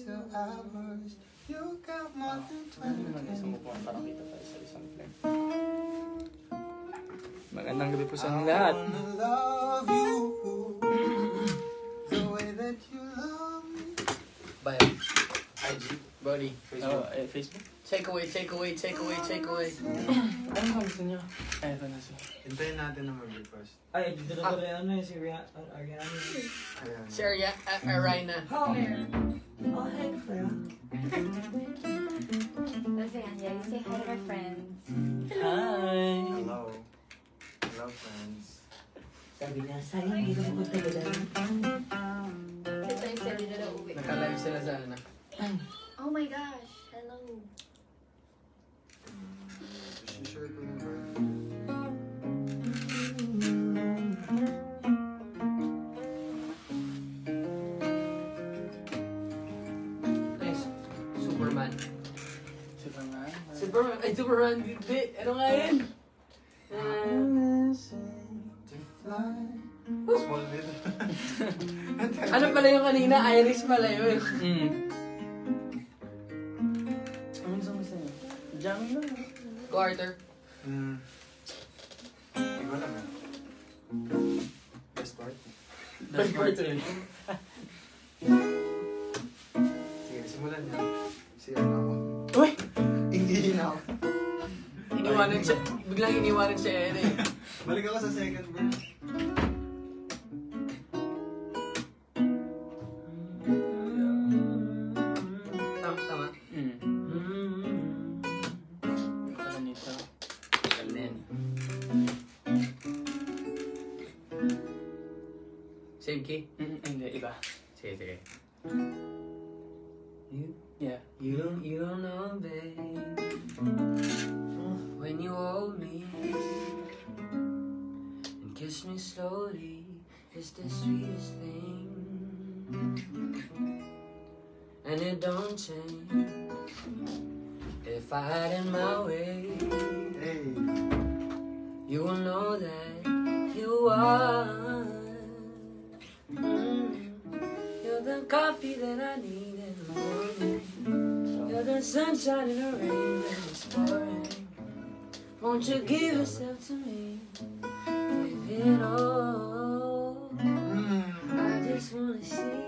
2 hours. You got more than 20. Parang dito tayo sa isang flame. Magandang gabi po sa inyong lahat. I wanna love you the way that you love me. Bye. IG, buddy, Facebook. Facebook? Take away. Ano ang gusto niyo? Ay, ito na siya. Hintayin natin na mag-request. Ay, dito na tuloy ano yung si Ariana. Ayan. Sherry, Arina. Oh, hey, Freya. Lasagna, you say hi to our friends. Hi! Hello. Hello, friends. Sabi niya, sayang hindi ko magtagalan. Ito yung sabi na nauwi. Nakalive sila sa ano. Oh my gosh, hello. Share ko yung Nice. Superman. Superman? Ay, Superman. Hindi. Ano nga yun? to fly. Smallville. Ano pala yung kanina? Iris pala yun. Ano gusto niyo? Jamming lang. Carter. Hindi ko alam eh. Best part? Best part rin. Sige, simulan niya. Siya na ako. Uy! Hindi na ako. Iniwanan siya. Biglang iniwanan siya eh. Balik ako sa second verse. Tama. Ano nito? Ganun. Same key? Hindi, iba. Sige. Yeah. You don't know, babe. When you hold me and kiss me slowly, it's the sweetest thing. And it don't change if I had it my way. Hey. You will know that you are. You're the coffee that I need in the morning. You're the sunshine in the rain when it's pouring. Won't you give yourself to me? Give it all. I just wanna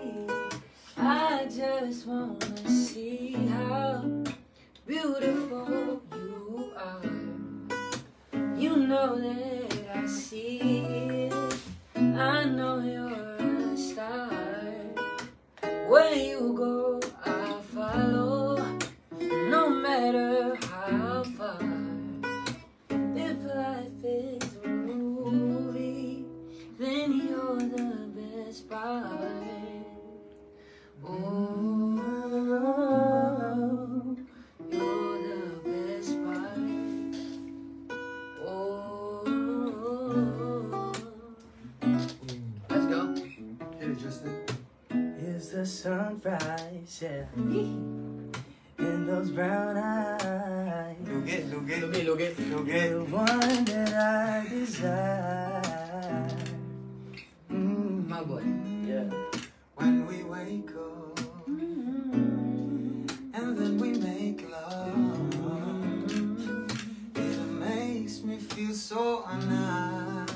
see how beautiful you are. You know that I see it. I know you're a star. Where you go, I'll follow, no matter how far. If life is a movie, then you're the best part. Oh, you're the best part. Oh, let's go. Hey, Justin. It's the sunrise, yeah. In those brown eyes. Lugi. The one that I desire. My boy. Yeah. When we wake up and then we make love, it makes me feel so nice.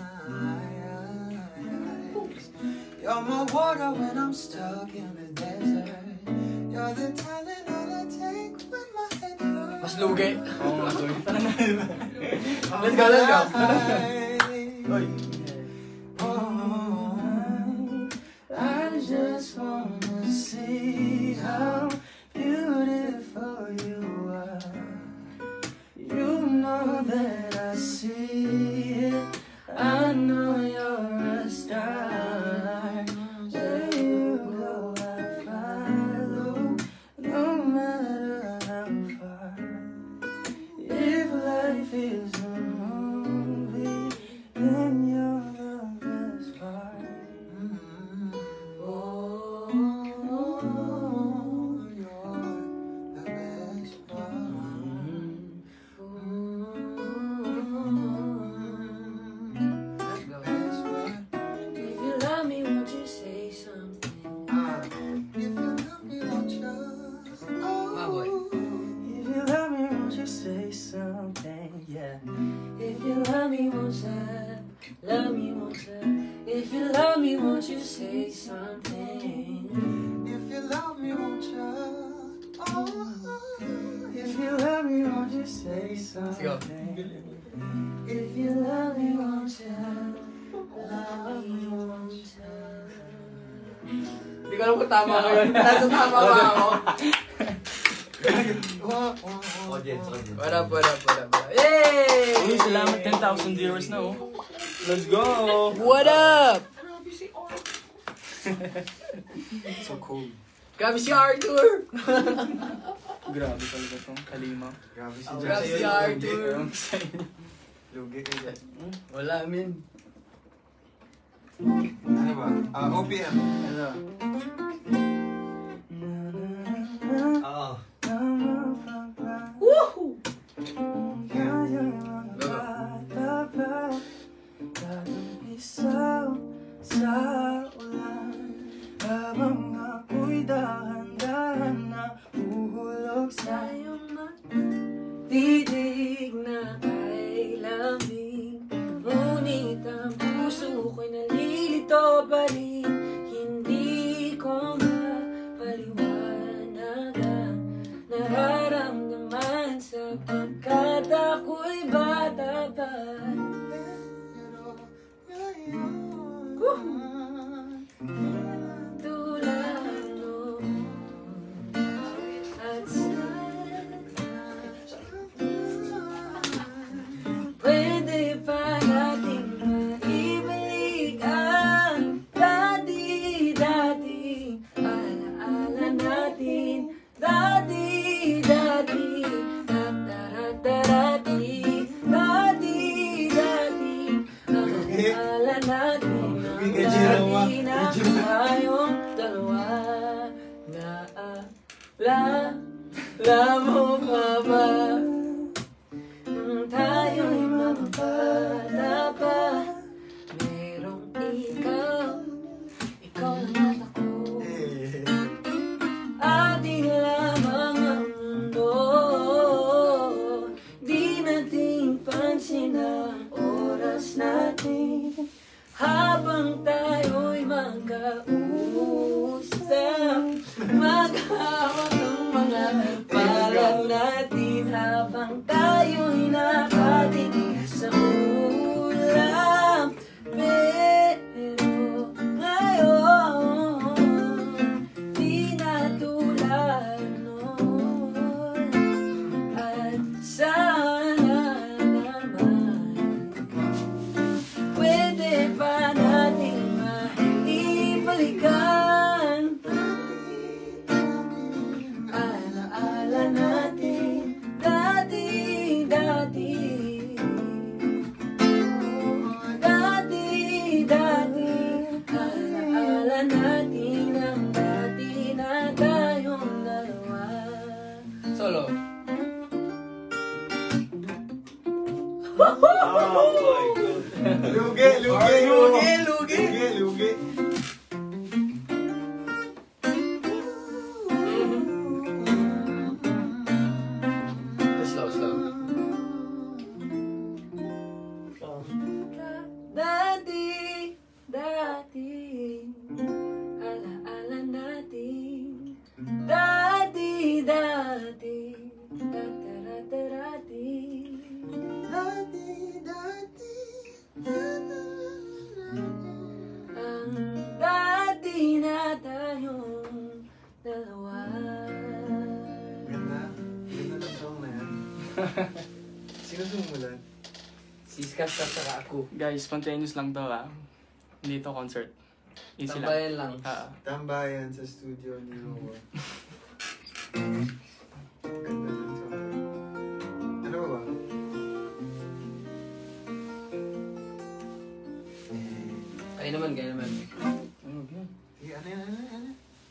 You're my water when I'm stuck in the desert. You're the Tylenol I take when my head hurts. Mas lugi. Oo, mas ulit. Let's go. Oy. I just wanna see how beautiful you are. You know that I see it. I know you're a star. Where you go, I follow, no matter how far. If life is a movie, then you're something. If you love me, won't you? Love me, won't you? Hindi ko alam kung tama ko yun. Nasa tama ba ako? Audience. What up? Yay! Uy, salamat 10,000 viewers na oh. Let's go! What up? So cold. Grabe si Arthur! Grabe talaga tong kalima. Grabe si Grabe si Arthur! Lugi kayo. Wala, min. Ano ba? OPM. Ano? Oo. Woohoo! Sa ulan, habang ako'y dahan-dahan na uhulog sa Tayong matitig na ay lamig, ngunit ang puso ko'y nalilito pa rin. Hindi ko mapaliwanagan nararamdaman sapagkat ako'y bata pa. Tulad mo at pwede pa nating maibalik ang dati-dati. Alaala natin dati-dati. Dati-dati. Dati-dati. Alaala natin dati na tayong dalawa. Naalala mo pa ba nung tayo'y mga bata pa? Merong ikaw naman ako. Ating lamang ang mundo, di natin pansin ang oras natin. Habang tayo'y magkausap, maghawak ng mga palad natin. Habang tayo'y nakatingin sa ulam. Pero ngayon, di na tulad noon. At sana naman pwede pa natin maibalikan. Alaala natin dati-dati. Dati-dati. Alaala natin ang dati na tayong dalawa. Solo. Lugi. Slow. Dati, alaala natin dati. Ang dati na tayong dalawa. Ganda ng song na yan. Sino sumulat? Si Skas saka ako. Guys, spontaneous lang to ah. Hindi to concert. Easy lang. Tambayan lang. Tambayan sa studio ni Noah. Ganda ng song. Ano ba? Kaya naman. Sige, ano yan?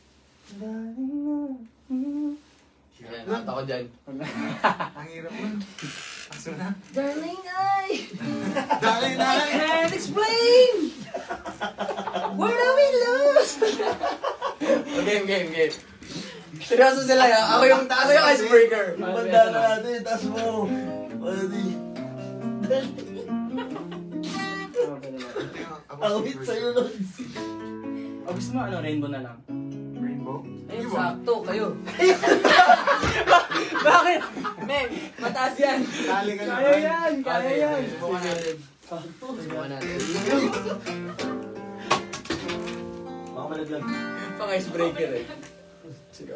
Ayan, nakata ko dyan. Ang hirap mo. Aso na. Darling, I Dali! can't explain. Where do we lose? Game. Seryoso sila ya. Ako yung icebreaker. Banda na natin, taas mo. Awit sa'yo nun. O gusto mo ano, rainbow na lang? Rainbow? Ayun, sakto kayo. Bakit? Men, Mataas yan. Dali ka Kaya yan, kaya yan. Subukan natin. Subukan natin. Baka malaglag. Pang icebreaker eh. Sige.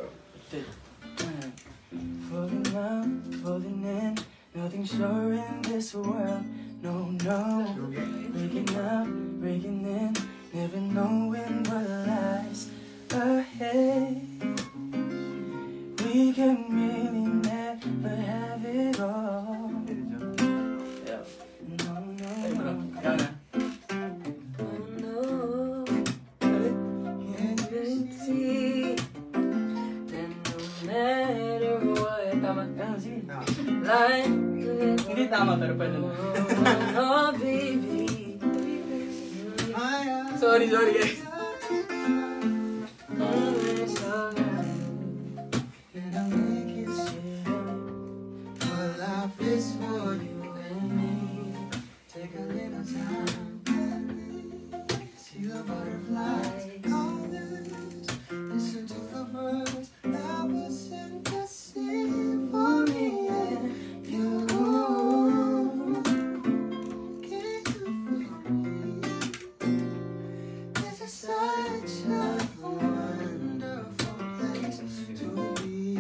Falling out, falling in, nothing sure in this world. No, no. Breaking up, breaking in, never knowing what lies ahead. We can really never have it all. No, no. Ay, bro. Ikaw na. Hindi tama pero pwede na. Oh, baby. Sorry guys. Life is for you and me. Take a little time. See the butterflies, colors. Listen to the birds that were sent to sing for me and you. Can you feel me? This is such a wonderful place to be.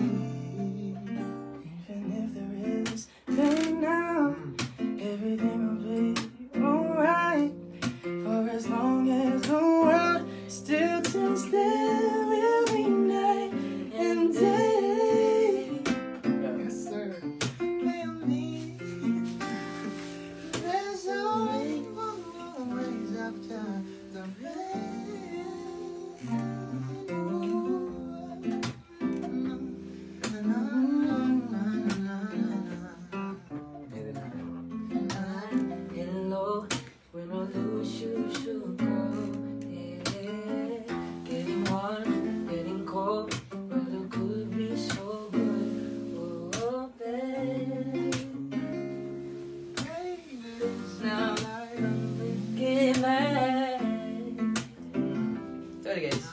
Even if there is pain now, everything will be alright. For as long as the world still turns, there will be night and day. Yes, sir. Feel me. There's a rainbow always after the rain. Hello, when I lose you, should go. Yeah, getting warm, getting cold, weather could be so good. Oh, babe. Now I'm getting back. Sorry guys.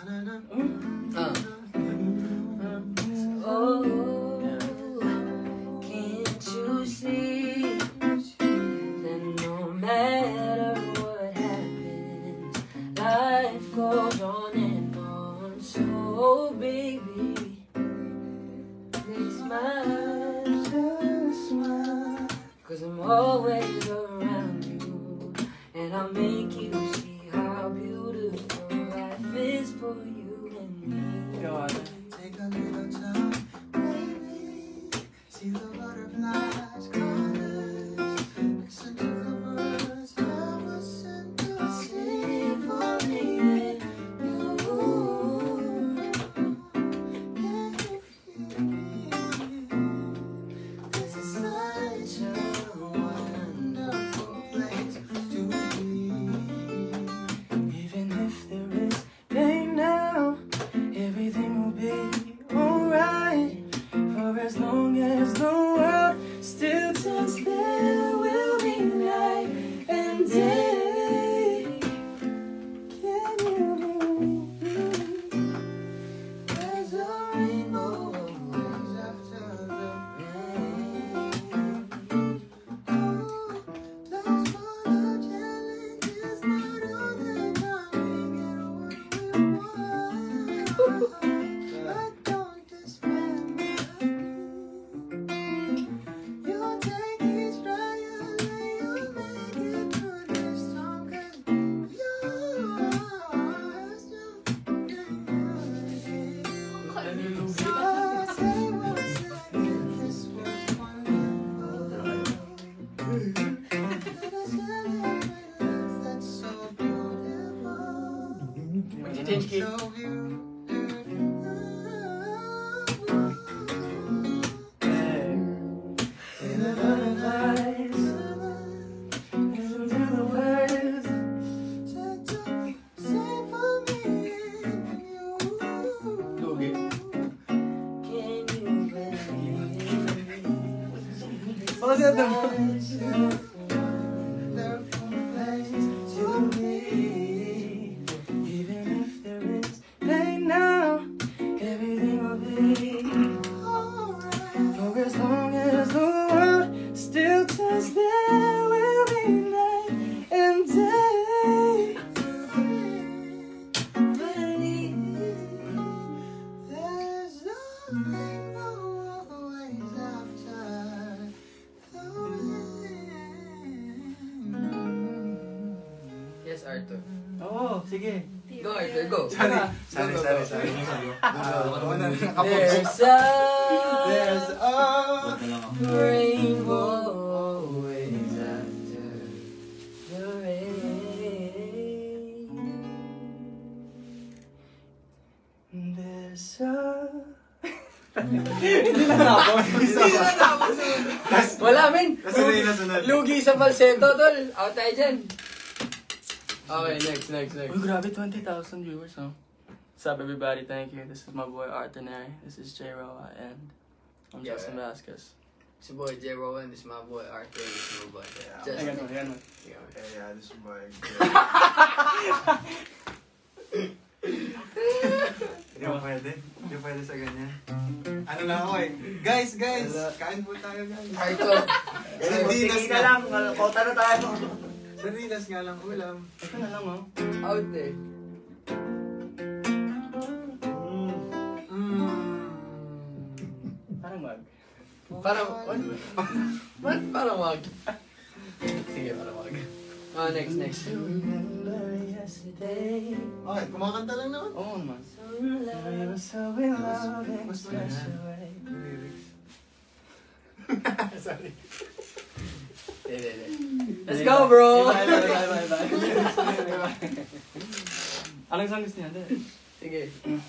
Oh, can't you see that no matter what happens, life goes on and on. So, baby, please smile, just smile, 'cause I'm always around you, and I'll make you see how beautiful life is for you and me. Take a little time, baby. See the butterflies, colors. Listen to the birds that were sent to sing for me and you. Can you feel me? This is such a wonderful place to be. Even if there is pain now, everything will be alright. For as long as the world still turns, there will be night and day. Can you hear me? There's a rainbow always after the rain. Oh, those photogenic is not all the time we get what we want. But don't despair, my you take each trial and you make it through the storm, 'cause you're Mag-change key. Listen to the words. Lugi. Can you believe? Even if there is pain now, everything will be for as long as the world rainbow always after the rain. Yes, Arthur. Oo, sige. Go, Arthur, go. Sorry. There's There's a a rainbow always after the rain. There's a... Hindi na tapos. Wala, men. Nasunod yung nasunod. Lugi sa falsetto, tol. Out tayo dyan. Okay, next. Uy, grabe, 20,000 viewers, huh? What's up, everybody? Thank you. This is my boy, Arthur Neri. This is J. Roa, and I'm Yeah. Justin Vasquez. It's your boy, J. Rowan. This is my boy, Arthur. This is my boy, Justin. Ayan mo, ayan mo. Yeah, this is boy. Hindi pwede sa ganyan. Ano lang ako eh. Guys, kain po tayo guys. Arthur. Sardinas Tingin na lang, kota na tayo. Sardinas nga lang ulam. Ito na lang, oh. Out there. Parang wag. Parang, what? Parang wag. Sige, parang wag. Oh, next. Remember yesterday. Okay, kumakanta lang naman. Oo naman. We were so in love in a special way. Lyrics. Sorry. Let's go, bro! Bye. Anong song gusto niya? Sige.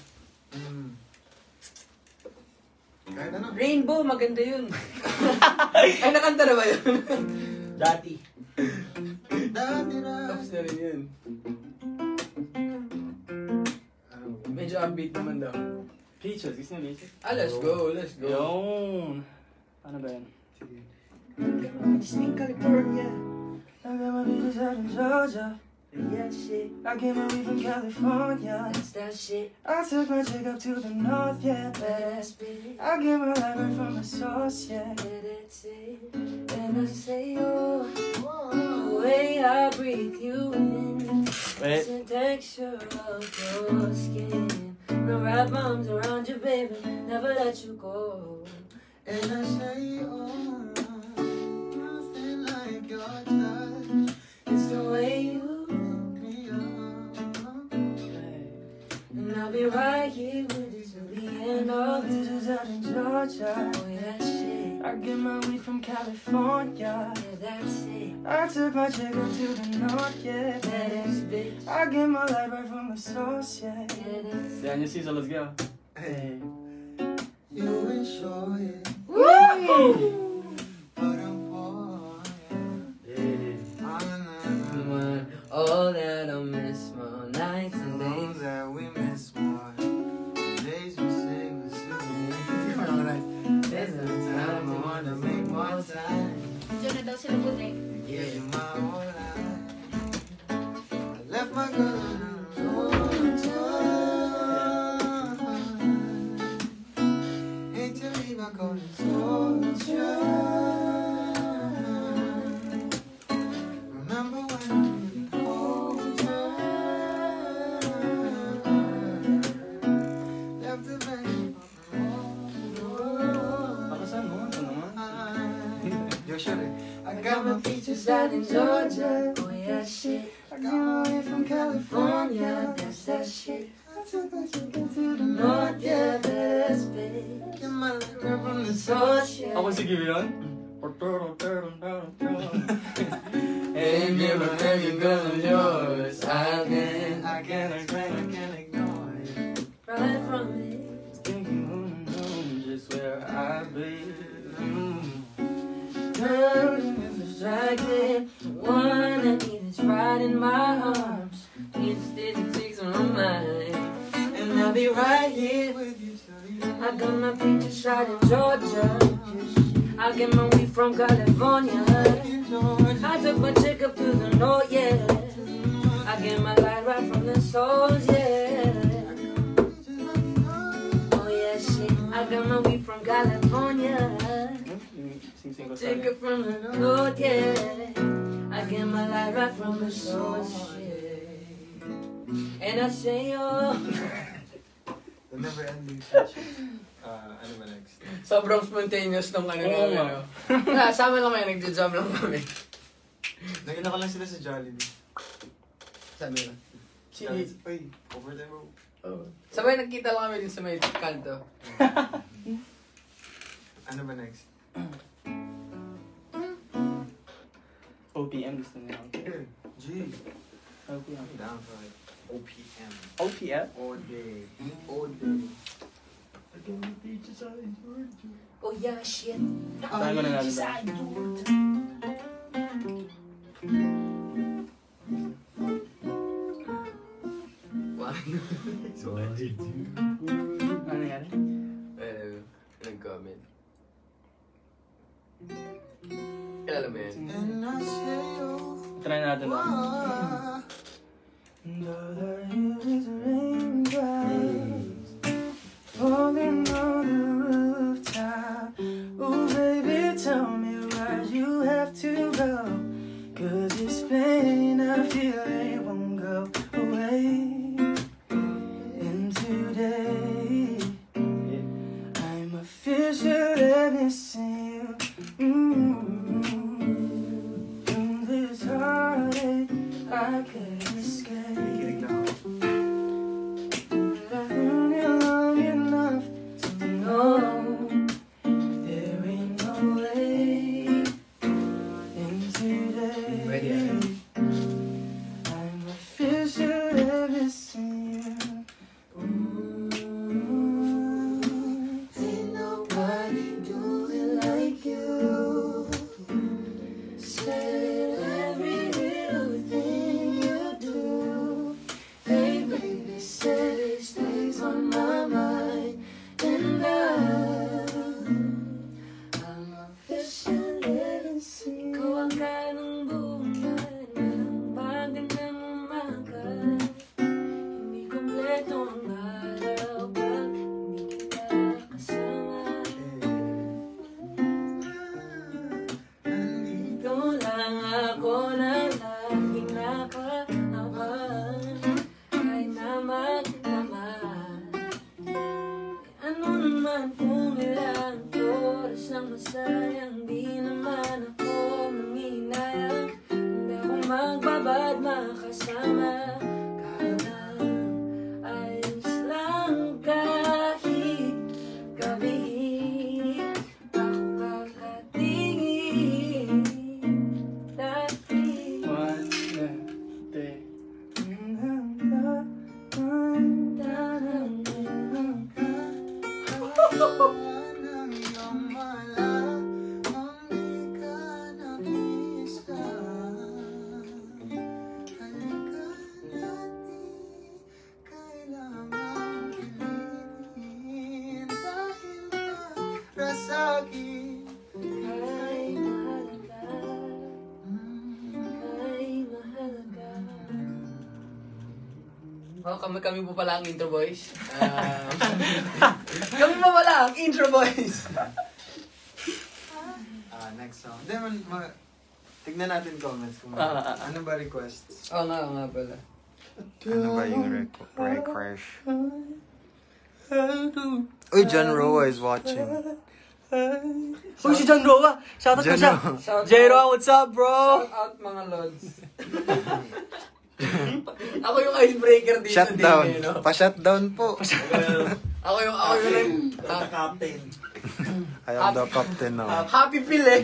Kahit ano. Rainbow, maganda yun. Ay, nakanta na ba yun? Dati. Tapos na rin yun. Medyo upbeat naman daw. Peaches. Gusto niya Peaches? Ah, let's go. Yun. Ano ba yun? Sige. Just in California. I got my peaches out in Georgia. Yeah, shit. I came away from California. That's that shit. I took my chick up to the north, yeah. Badass bitch. I get my light right from the source, yeah. Yeah, that's it. And I say, oh, the way I breathe you in. Wait. It's the texture of your skin. The wrap arms around you, baby. Never let you go. And I say, oh, nothing like your touch. It's the way you. Me up. And I'll be right here with you till the end of This this. is out in Georgia. Oh, yeah, shit. I get my weed from California. Yeah, that's it. I took my chick up to the north, yeah. Badass bitch. I get my light right from the source, yeah. Yeah, that's it. Yan yung season, let's go. Hey, you ain't sure yet, Woo! but I'm for it. Come on, all that I miss, my nights and Days days. that we miss more. Days we say we're soon. There's no time I wanna make more time. Diyan na daw sila butik. Give you my whole life. I left my girl in Georgia. Hate to leave, I go to Georgia. Remember when we were older? Left the bank. Pakasan mo, ito naman. Joshua, I I got my features Just out in Georgia. Oh, yeah, shit. I got my way from California. That's that shit. I took my chicken to the North, north, yeah, yeah. badass bitch. Get my liquor from the Sauce, source. yeah. Ako sige yun? Ain't never let you go of yours. I can't I can't explain, I can't ignore it. run from it. Thinking just where I be. Turning and distracted. One that needs right in my arms. Needs statistics on my mind. And I'll be right here. With you till the end. I got my picture shot in Georgia. I get my weed from California. I took my chick up to the north, yeah. I get my light right from the source, yeah. Oh yeah, shit. I got my weed from California. Sing-sing ko Take sa it from the north, yeah. I get my light right from the source, yeah. And I say, oh, The never ending search. Ano ba next? Sobrang spontaneous nung ano Oo namin, nga. no? Sama lang kayo, nagja-jam lang kami. Nakita ko lang sila sa Jollibee. Sabi na. Uy, overtime bro. Oh. Sabay nagkita lang kami din sa may kanto. Ano ba next? OPM gusto niya. G. OPM. I'm down for like OPM. OPM? All day. All day. I got the beaches out in Georgia. Oh yeah, shit. Saan mo na natin ba? So what you do? Ano nangyari? Nag-comment. Kilala mo yan? And I say, oh, Try natin na. Though the hill is raindrops falling on the rooftop. Oh baby, tell me why you have to go. 'Cause this pain I feel it won't go away. And today I'm officially missing you. In this heartache I can't escape. kikinig lang ako. I've known you long enough to know there ain't no way. And today I'm officially missing you. Ooh, ain't nobody do it like you. Said every little thing you do. Hey baby, said it stays on my mind. And I'm officially missing you. Ikaw ang kanang buhay ng bagay ng umaga. Hindi kompleto ang araw pag hindi kita kasama. Nandito lang ako na laging nakaaban. Kahit naman naman. Ano naman kung ilang oras ang masayang. Di naman ako manghihinayang. Hindi ako magbabad makasama. Kahit ayos lang kahit gabi. Ako kakatingin dati. One, two, three. Ng iyong mala, ang di ka nag-isa. Halika natin, kailangan pilitin. Dahil para sa'kin, Ay mahalaga, ay mahalaga. Oh, kami po pala ang intro boys. Kami po pala ang intro boys. next song. Then, tignan natin comments kung ano ba requests. Oo nga pala. Ano ba yung request? Uy, John Roa is watching. Uy, si John Roa! Shoutout ko siya! J-Roa, what's up, bro? Shout out mga lods. Ako yung icebreaker dito. Shutdown. Din, no? Pa-shutdown po. Ako yung Captain. I am the captain now. happy pill eh.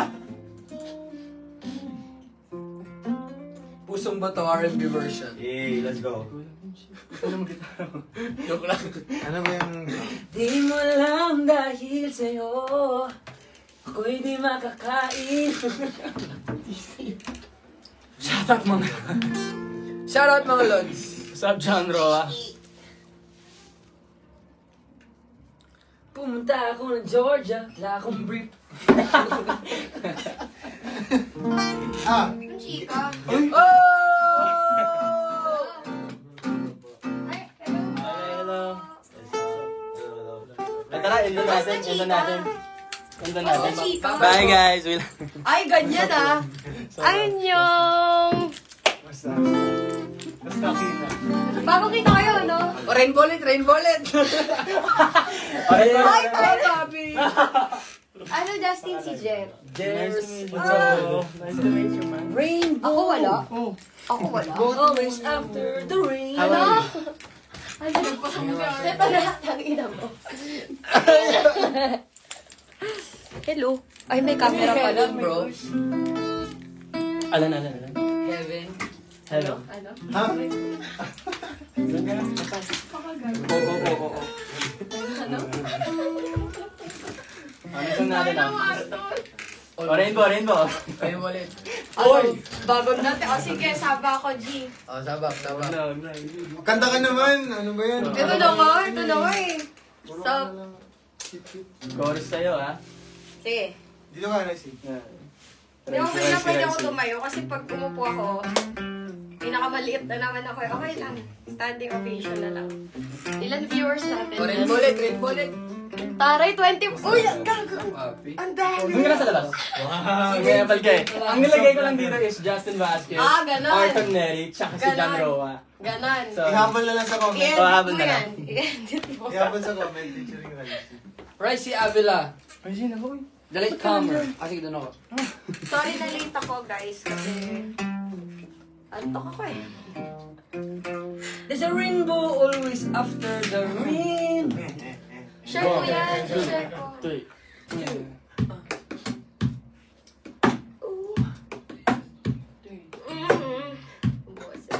Pusong ba to R&B version? Yay, let's go. Joke lang. Ano ba yung... Di mo lang dahil sa'yo ako'y di makakain. Shoutout mga... Shoutout mga lods. What's up, John Roa? Pumunta ako ng Georgia, wala akong brief. Chika. Oh! Ay, hello. Hello. Tara, endo natin. Oh, chika. Bye, guys. Ay, ganyan ah. Anyong. What's that? Mas kakita. Bago kita kayo, no? O, rainbow ulit, rainbow ulit. Ay, Ay, tayo! Papi. Ano, Justin, si Jeff? Nice to meet you, man. Rainbow. Ako wala. Oh. Ako wala. Always after the rain. Ano? Ano, ito na, tangina mo. Hello. Ay, may camera pa doon, bro. Alan. Heaven. Hello. Ano? Ha? Doon ka na. Oo. Ano? Ano itong natin O, rainbow. Kayo ulit. Oy! Bagong dati. O, sige, saba ako, G. O, sabak. Kanta ka naman. Ano ba yan? Ito na nga eh. Stop. Chorus sa'yo, ha? Sige. Dito ka, Rexy. Hindi ako na pwede ako tumayo kasi pag umupo ako, pinakamaliit na naman ako. Okay lang. Standing ovation na lang. Ilan viewers natin? O, rainbow ulit. Taray, 20. Uy, ang gago. Papi. Ang dami. Doon ka na sa labas. Sige, palgay. Ang nilagay ko lang dito is Justin Vasquez, Ganon. Arthur Neri, tsaka si John Ganon. Roa. Ganon. So, Ihabol na lang sa comment. I-edit habol mo na yan. lang. I-edit mo. Ihabol sa comment. Featuring Rexy. Ricey Avila. Regine, ako eh. The late comer. Sige, doon ako. Sorry na late ako, guys, kasi antok ako eh. There's a rainbow always after the rain. Share ko yan. Share ko. 3. Boses.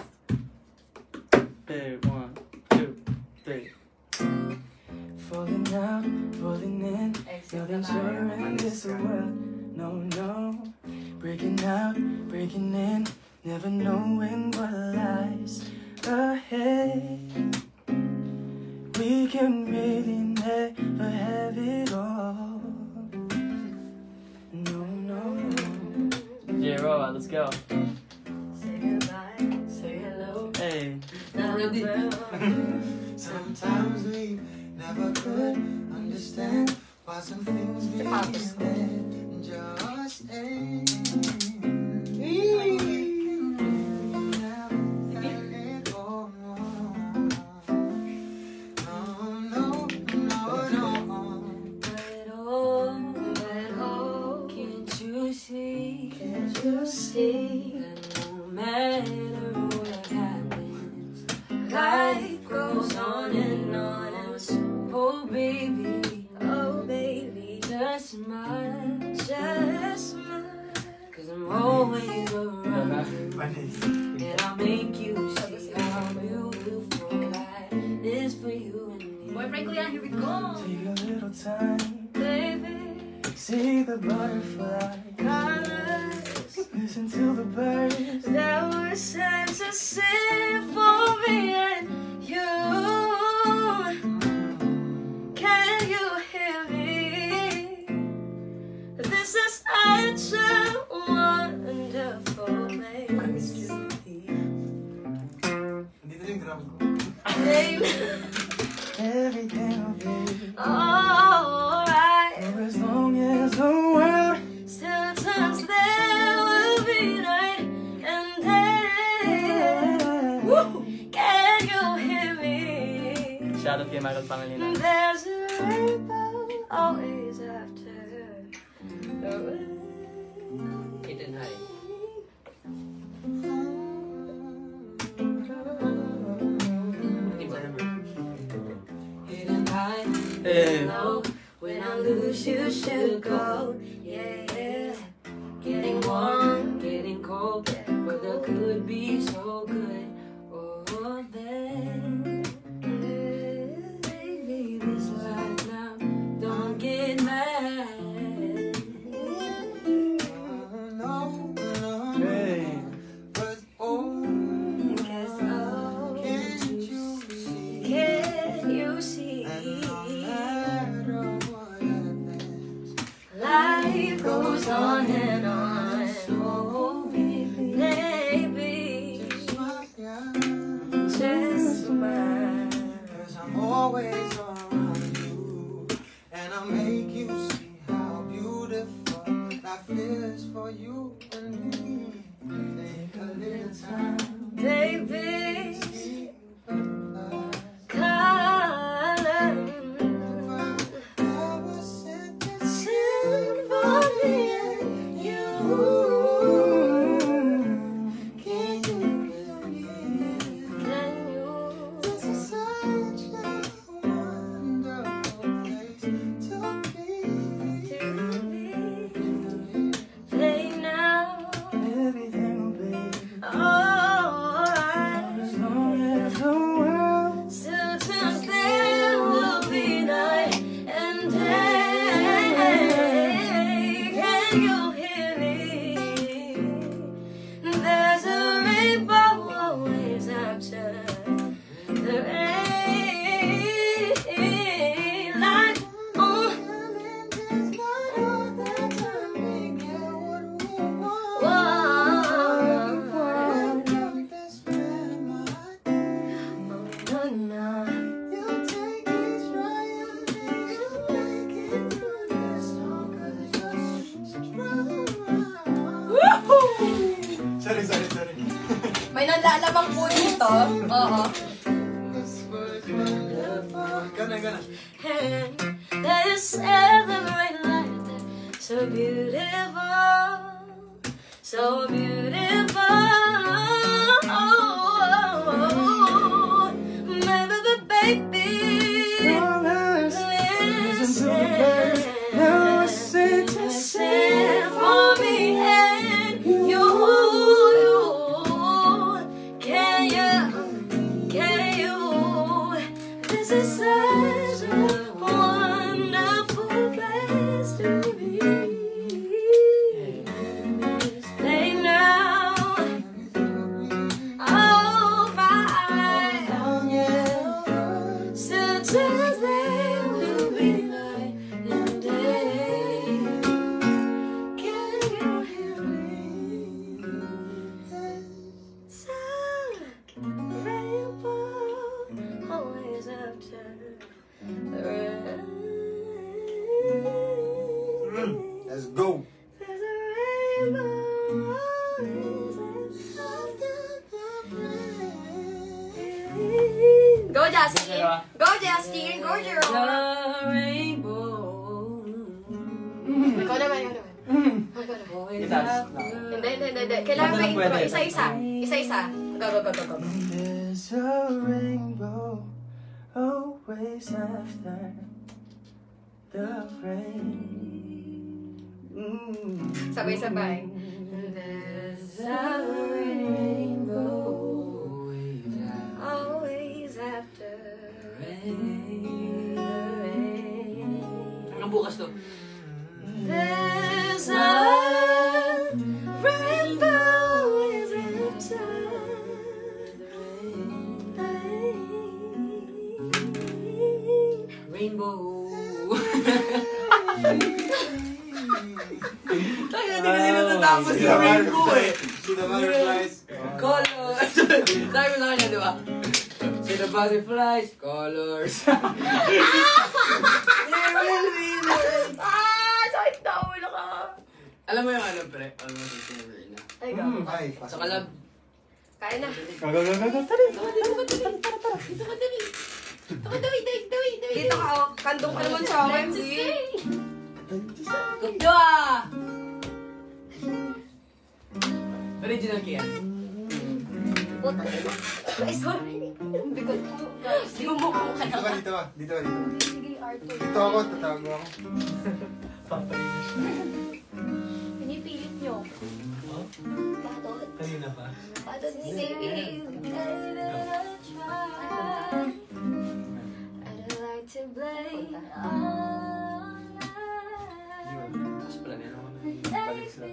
1, 2, 3. Falling out, falling in. Know that you're in this world. No. Breaking out, breaking in. Never knowing what lies ahead. We can really never have it all. No. J-Roa, let's go. Say goodbye, say hello. Hey. Ready? Sometimes we never could understand why some things we instead just end. See that no matter what happens, life goes on and so, oh baby, just smile, 'cause I'm always around you, and I'll make you see how beautiful life is for you and me. Boyfriend ko yan, here we go. Take a little time, Baby, see the butterfly colors. Listen to the birds. there were times to sing for me and you. Can you hear me? This is such a wonderful place to be. Dito yung drum ko. Baby, Everything will be alright. for as long as the world. Still times there will be night and day. Woo! Can you hear me? Shoutout kay Michael Pangilinan. There's a rainbow always after the rain. Hidden high. Hidden high, Hey. low. When I lose, you should go. Yeah. Getting warm, getting cold, but the could be so good. Oh, babe. Baby, this life now. Don't get mad. No. Hey. But oh, Cause oh, can't you see? can you see? That no matter what happens, Life goes on and on. Oh, baby, just smile. 'cause I'm always around you, and I'll make you see how beautiful life is for you and me. Take a little time. Baby, lalamang po dito. Oo. There's celebrate life that's so beautiful, so beautiful. Baby, listen for me and you. Can you? This is such a wonderful place to be. Stay now. Oh my, sometimes there will be night and day. Can you hear me? Sun, rainbow, always after the rain. Let's go. There's a rainbow always after the rain. Go, Justin! Go, Justin! Go, Jerome! The rainbow. Ikaw naman, ikaw naman. Ikaw naman. Always Itas. after. Hindi. Kailangan may intro. Isa-isa. Isa-isa. Go. There's a rainbow always after the rain. Sabay-sabay. There's a rainbow always after the rain. Hanggang bukas to. There's a rainbow always after the rain. Rainbow. Tayo, hindi kasi natatapos yung rainbow eh. See the butterflies. Color. Sabi mo sa kanya, di ba? See the butterflies, colors. Sakit na ulo ka. Alam mo yung ano, pre? Alam mo yung sinabi na. Ay, go. Ay, Sa kalab. Kaya na. Dito ka, oh. Kandong ka naman sa akin, G. Kutyo ah! Original kaya. Ay, sorry. Bigod ko. Lumukong ka na. dito ka. Dito. Sige, Arthur. Dito ako, tatawag mo ako. Pinipilit nyo. Badot. Kanina pa. Badot ni Dave. I'd like to blame Tapos pala nila ako balik sa...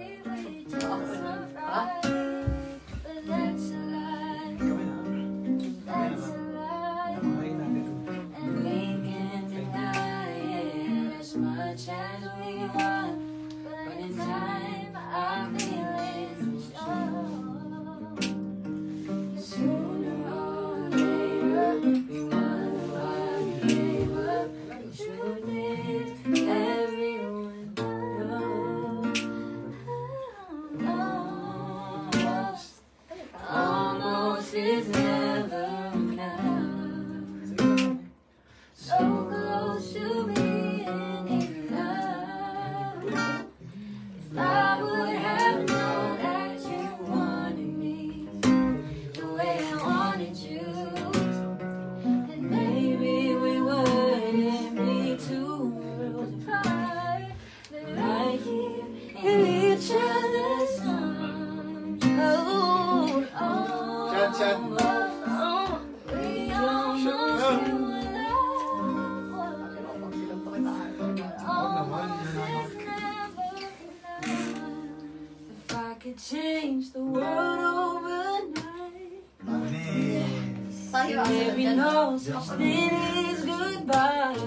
Change the world overnight. Tayo, There be no such thing as goodbye.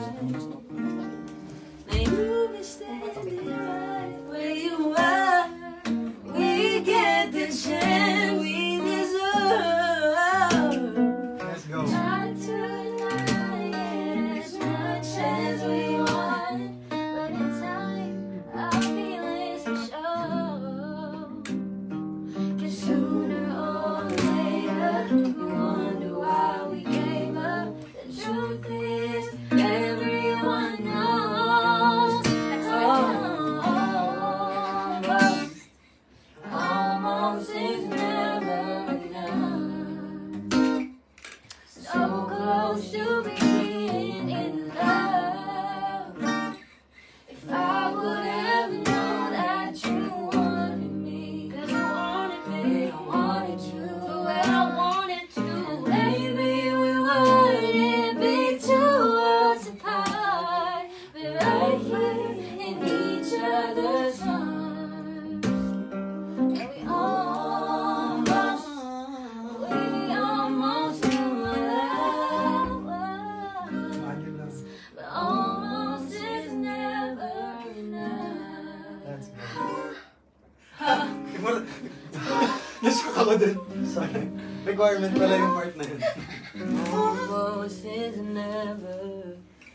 May you be standing right where you are. We get the chance we deserve. Let's go. Try to lie as much as we want, but in time our feelings will show. 'Cause sooner or later Nashock ako dun. Sorry. Requirement pala yung part na yun. Almost is never.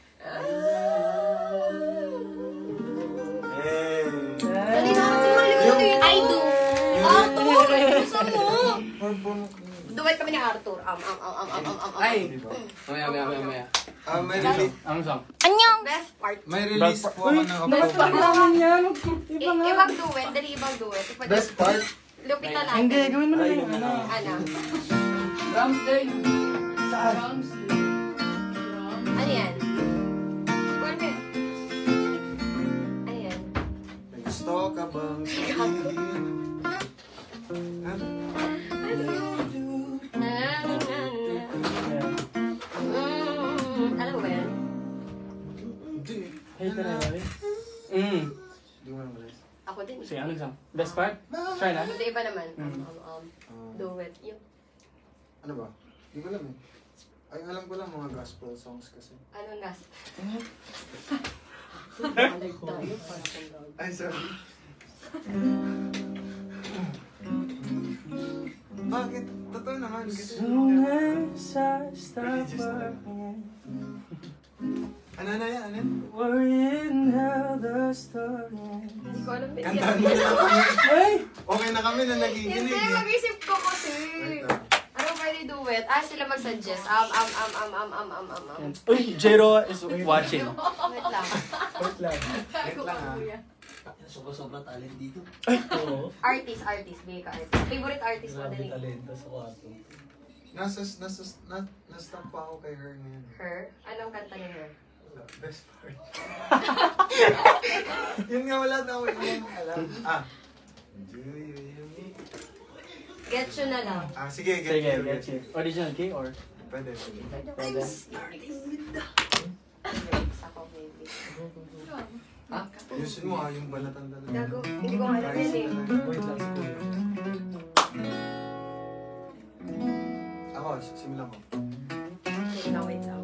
Eh. Dali na, tingnan mo yung I do. Arthur, gusto mo. Duet kami ni Arthur. Ay! Mamaya. May release. Ang song. Anyong! Best part. May release po ako ng Best part. Kailangan yan. Ibang duet. Dali ibang duet. Best part. Lupitan natin. Hindi, gawin mo na lang yung ano. Ano? Drums day. Saan? Drums. Ano yan? Ano yan? Ano yan? May gusto ka bang sabihin? Alam mo ba yan? Hindi. Hey, tara, Gabi. Hindi mo naman guys. Ako din. Sige, anong song? Best part? Try na. Hindi, iba naman. Duet. Yung, Ano ba? Hindi ko alam eh. Ay, alam ko lang mga gospel songs kasi. anong last? Ay, sorry. Bakit? Totoo naman. Kasi Soon as I stop worrying, ano na yan? Ano yan? worrying how the story ends. Hindi ko alam. Kantahan mo na kami. Ay! Okay na kami na Hindi, nagiginig eh. mag-isip ko kasi. Ano pwede duet? Sila mag-suggest. Uy, Jero is watching. Wait lang. Wait lang. Wait lang ah. Sobra talent dito. Oo. Artist. Bigay ka artist. Favorite artist mo, dali. Talento sa kwarto. Na-stop pa ako kay her ngayon. Her? Anong kanta ni Her? Wala. Best part. Yun nga, wala na ako yung alam. Do you mean? Get you na lang. Sige, Sige, get get you. Original king or? Pwede. Pwede. Ako, maybe. Ayusin mo yung balatan talaga. Gago. Hindi ko nga alam yun eh. Wait lang, sige. Ako, simulan ko. Wait lang.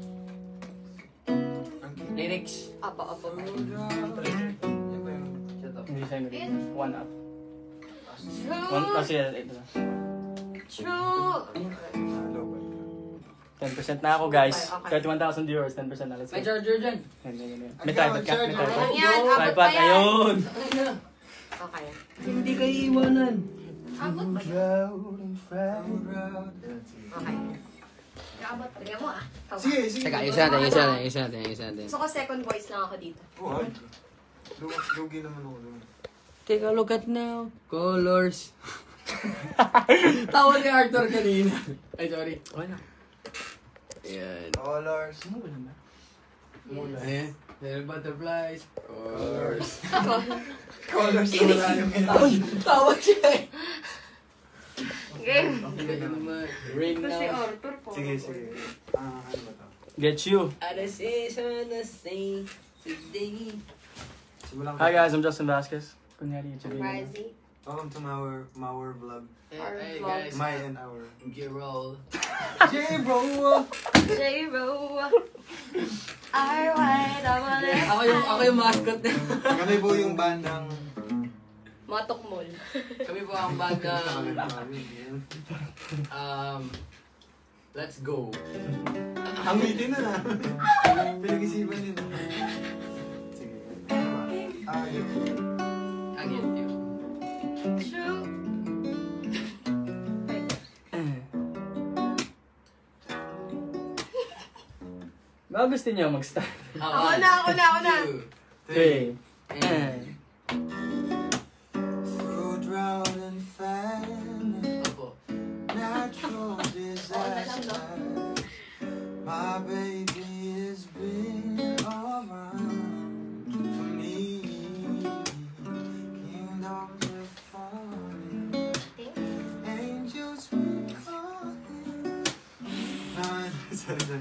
Lyrics. Apo. Yan ba yung... Hindi siya yung lyrics. One up. True. Sige, ito na. True. Hello, 10% na ako, guys. Okay. 31,000 viewers, 10% na. Let's go. May charger dyan. May tripod ka? May tripod. Ano yan? Abot Tripod, pa yan. ayun! Okay. Hindi kayo iwanan. Abot ba yan? Proud and proud. Okay. Abot pa. Tingnan mo ah. Tawa. Sige. Teka, isa natin. Gusto ko second voice lang ako dito. Oh, ay. Lugi naman ako doon. Take a look at now. Colors. Tawa ni Arthur kanina. Ay, sorry. Okay na. Ayan. Colors. Ayan. There are butterflies. Colors. Colors na wala yung Tawa siya eh. Game. Tingnan naman. Ring Ito si now. Arthur po. Sige. Ano ba to? Get you. A decision to say today. Simulan ko. Hi guys, I'm Justin Vasquez. Kunyari YouTube video. Rizzy. Welcome to our vlog. Hey guys. My and our. G-roll. J-Bro! J-Ro. R-Y double S. Ako yung mascot na. Kami po yung bandang... Matok Mall. Kami po ang banda. Let's go. Ang meeting na. Pinag-isipan nila. Sige. Yun. Ang yun. True. Baka gusto niyo mag-start. Ako na. 3. Through drought and famine, Opo. natural disaster, my baby has been around for me. Kingdoms are falling, angels will call him. Sorry.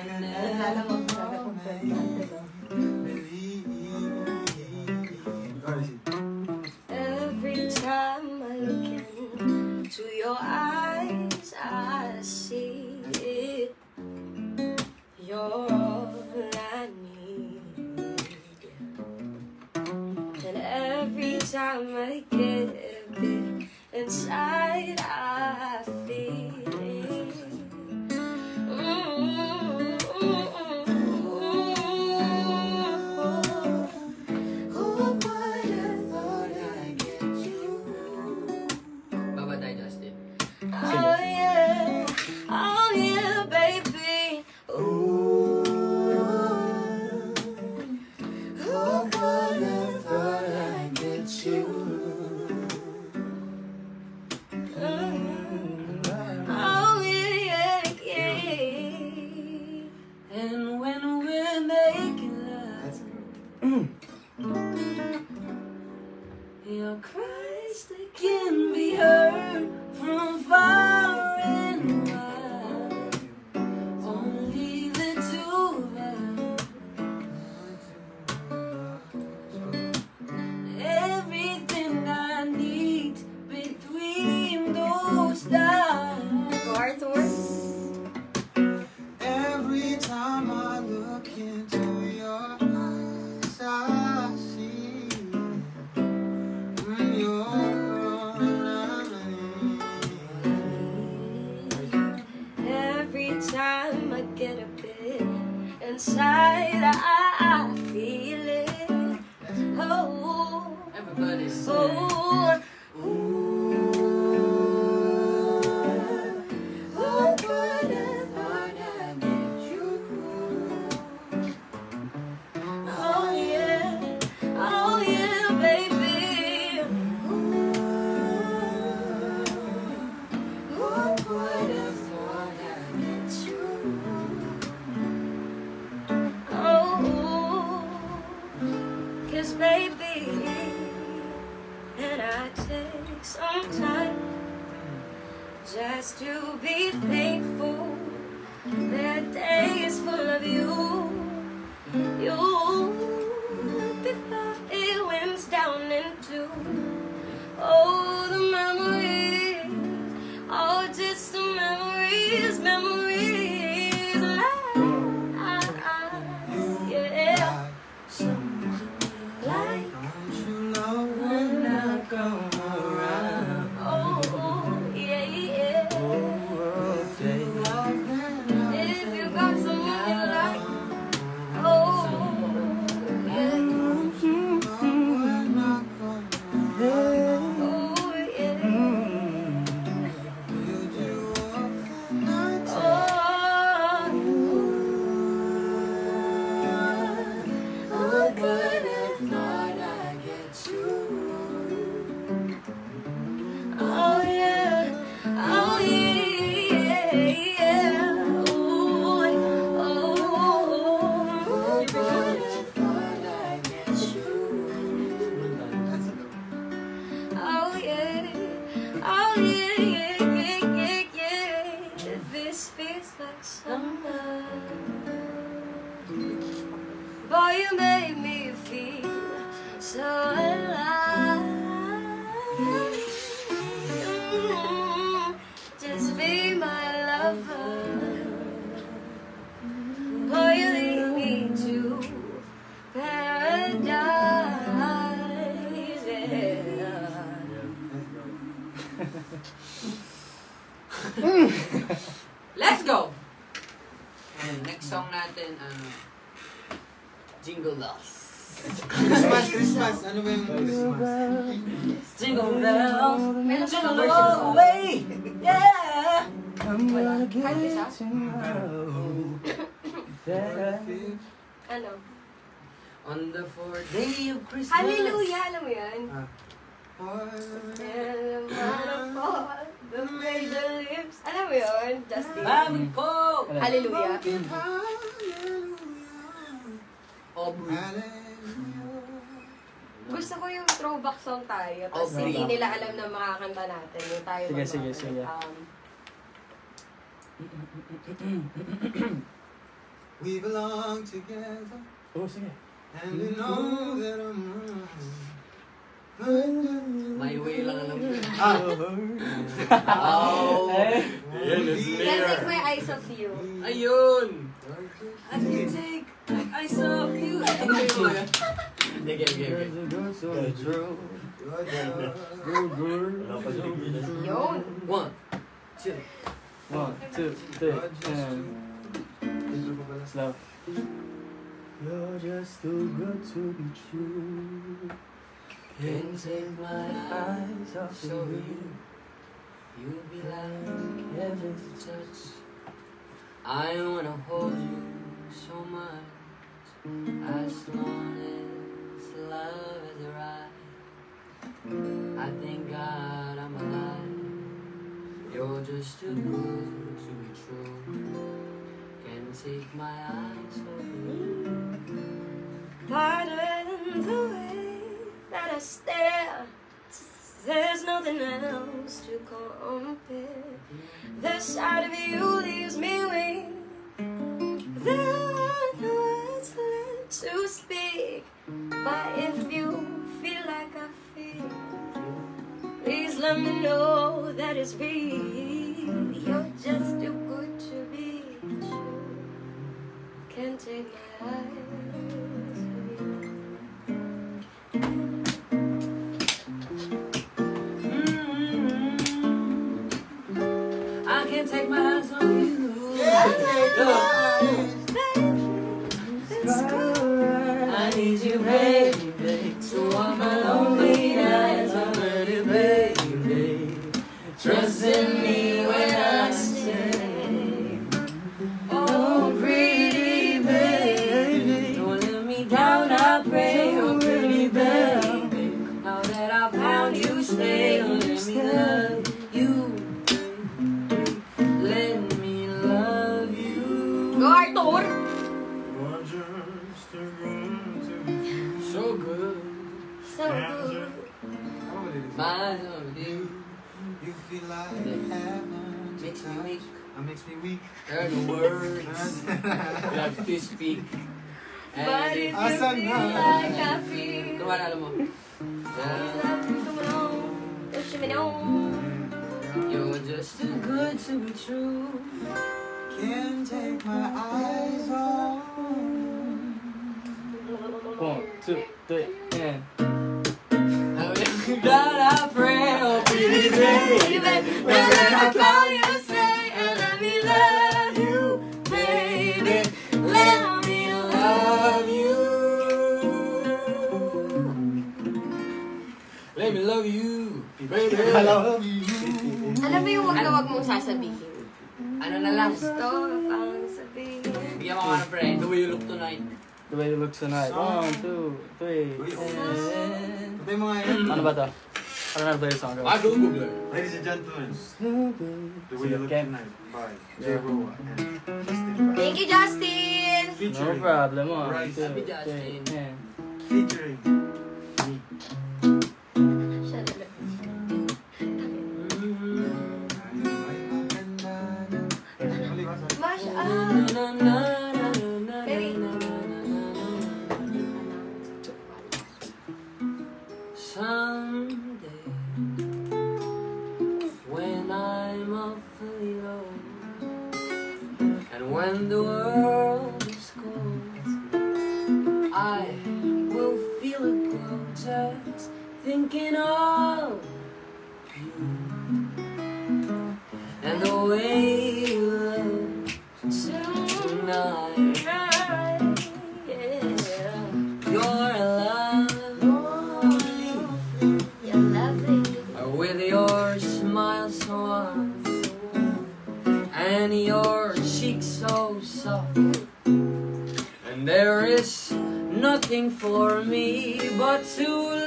Every time I look into your eyes, I see it. You're all I need. And every time I get a bit inside I feel it. Who would have thought I'd get you? Baba tayo, Justin. Oh yeah, baby. Ooh. Who would have thought I'd get you? Oh yeah, yeah. And when we're making love, your cries they can be heard from far and wide. Only the two of us. Everything I need between those stars. Go Arthur. Every time I look into your eyes, I see you're all I need. Every time I get a bit inside, I feel it. Oh, Everybody's oh. Who would have thought I'd get you? Oh yeah, baby. Who would have thought I'd get you? Oh, 'cause baby, and I take some time just to be thankful. That day is full of you. You, before it went down into oh the memories, oh just the memories, memories. Yeah, like Don't you know When I come around, oh yeah, yeah. If you got someone you like, oh yeah, when I come around, oh yeah. you do all that I Oh, who would have thought I'd get you? oh yeah, oh yeah, yeah. Oh, Who would oh, have thought I'd get you? oh yeah, oh yeah, yeah, yeah, yeah. This feels like summer. Boy, you made me feel so alive. Just be my lover. Boy, you lead me to paradise. Yeah. Let's go! And next song natin, Jingle Bells. Christmas, ano ba yung Christmas? Jingle bells, Meron ka jingle bang all the way. Yeah. Wala. Kahit isa? Ano? On the fourth day of Christmas. Hallelujah! Alam mo yan? Hallelujah. The major lips. Alam mo yun? Justin. Mami ko. Hallelujah. Aubrey. Gusto ko yung throwback song tayo. Tapos Okay. hindi nila alam na makakanta natin. Yung tayo Sige. We belong together, Oh, sige. and you know that I'm My way lang alam ko. Oh. Can't take my eyes off you. Ayun! I can take my eyes off you. Hindi, Okay. Yun. 1, 2. 1, 2, 3, and slow. You're just too good to be true. Can't take my eyes off of you. You'll be like heaven to touch. I wanna hold you so much. As long as love is right, I thank God I'm alive. You're just too good to be true. Can't take my eyes off you. Harder than the way that I stare. There's nothing else to compare. The sight of you leaves me weak. There are no words left to speak. But if you feel like I feel, please let me know that it's real. You're just too good to be true. Can't take my eyes off you. I can't take my eyes on you. I need you, baby. So all my lonely nights, I'm ready, baby. Trust in me when I say, oh, pretty baby, don't let me down, I pray. Oh, pretty baby, now that I found you, stay. Let me love you. Let me love you. Go, Arthur! So good. So good. My love you. You feel like heaven to Makes me touch. weak. Makes me weak. There are no words. You have to speak. But if you Asan feel na? like I feel, Kung alam mo. You're just too good to be true. Can't take my eyes off. 1, 2, 3, and God, I pray, oh pretty baby. When I call you, say, let me love you, baby. Let me love you. let me love you, baby. I love you. Alam mo yung wag na wag mong sasabihin. Ano na lang? Gusto pang sabihin. Bigyan mo ako ng friend. The way you look tonight. The way you look tonight. 1, 2, 3, and Patay mo nga yun. ano ba to? I don't know the song. I go Googler. Ladies and gentlemen, The Way You Look Okay. Tonight by J. Roa and Justin Bieber. Thank you, Justin! No Featuring, problem. 1, Right. 2, Happy 3, Justin. and featuring me. Siya na lang. Mash up! Baby. Someday, when I'm awfully low, and when the world is cold, I will feel a glow just thinking of you and the way you look tonight. You're lovely, You're lovely. with your smile so warm and your cheeks so soft, and there is nothing for me but to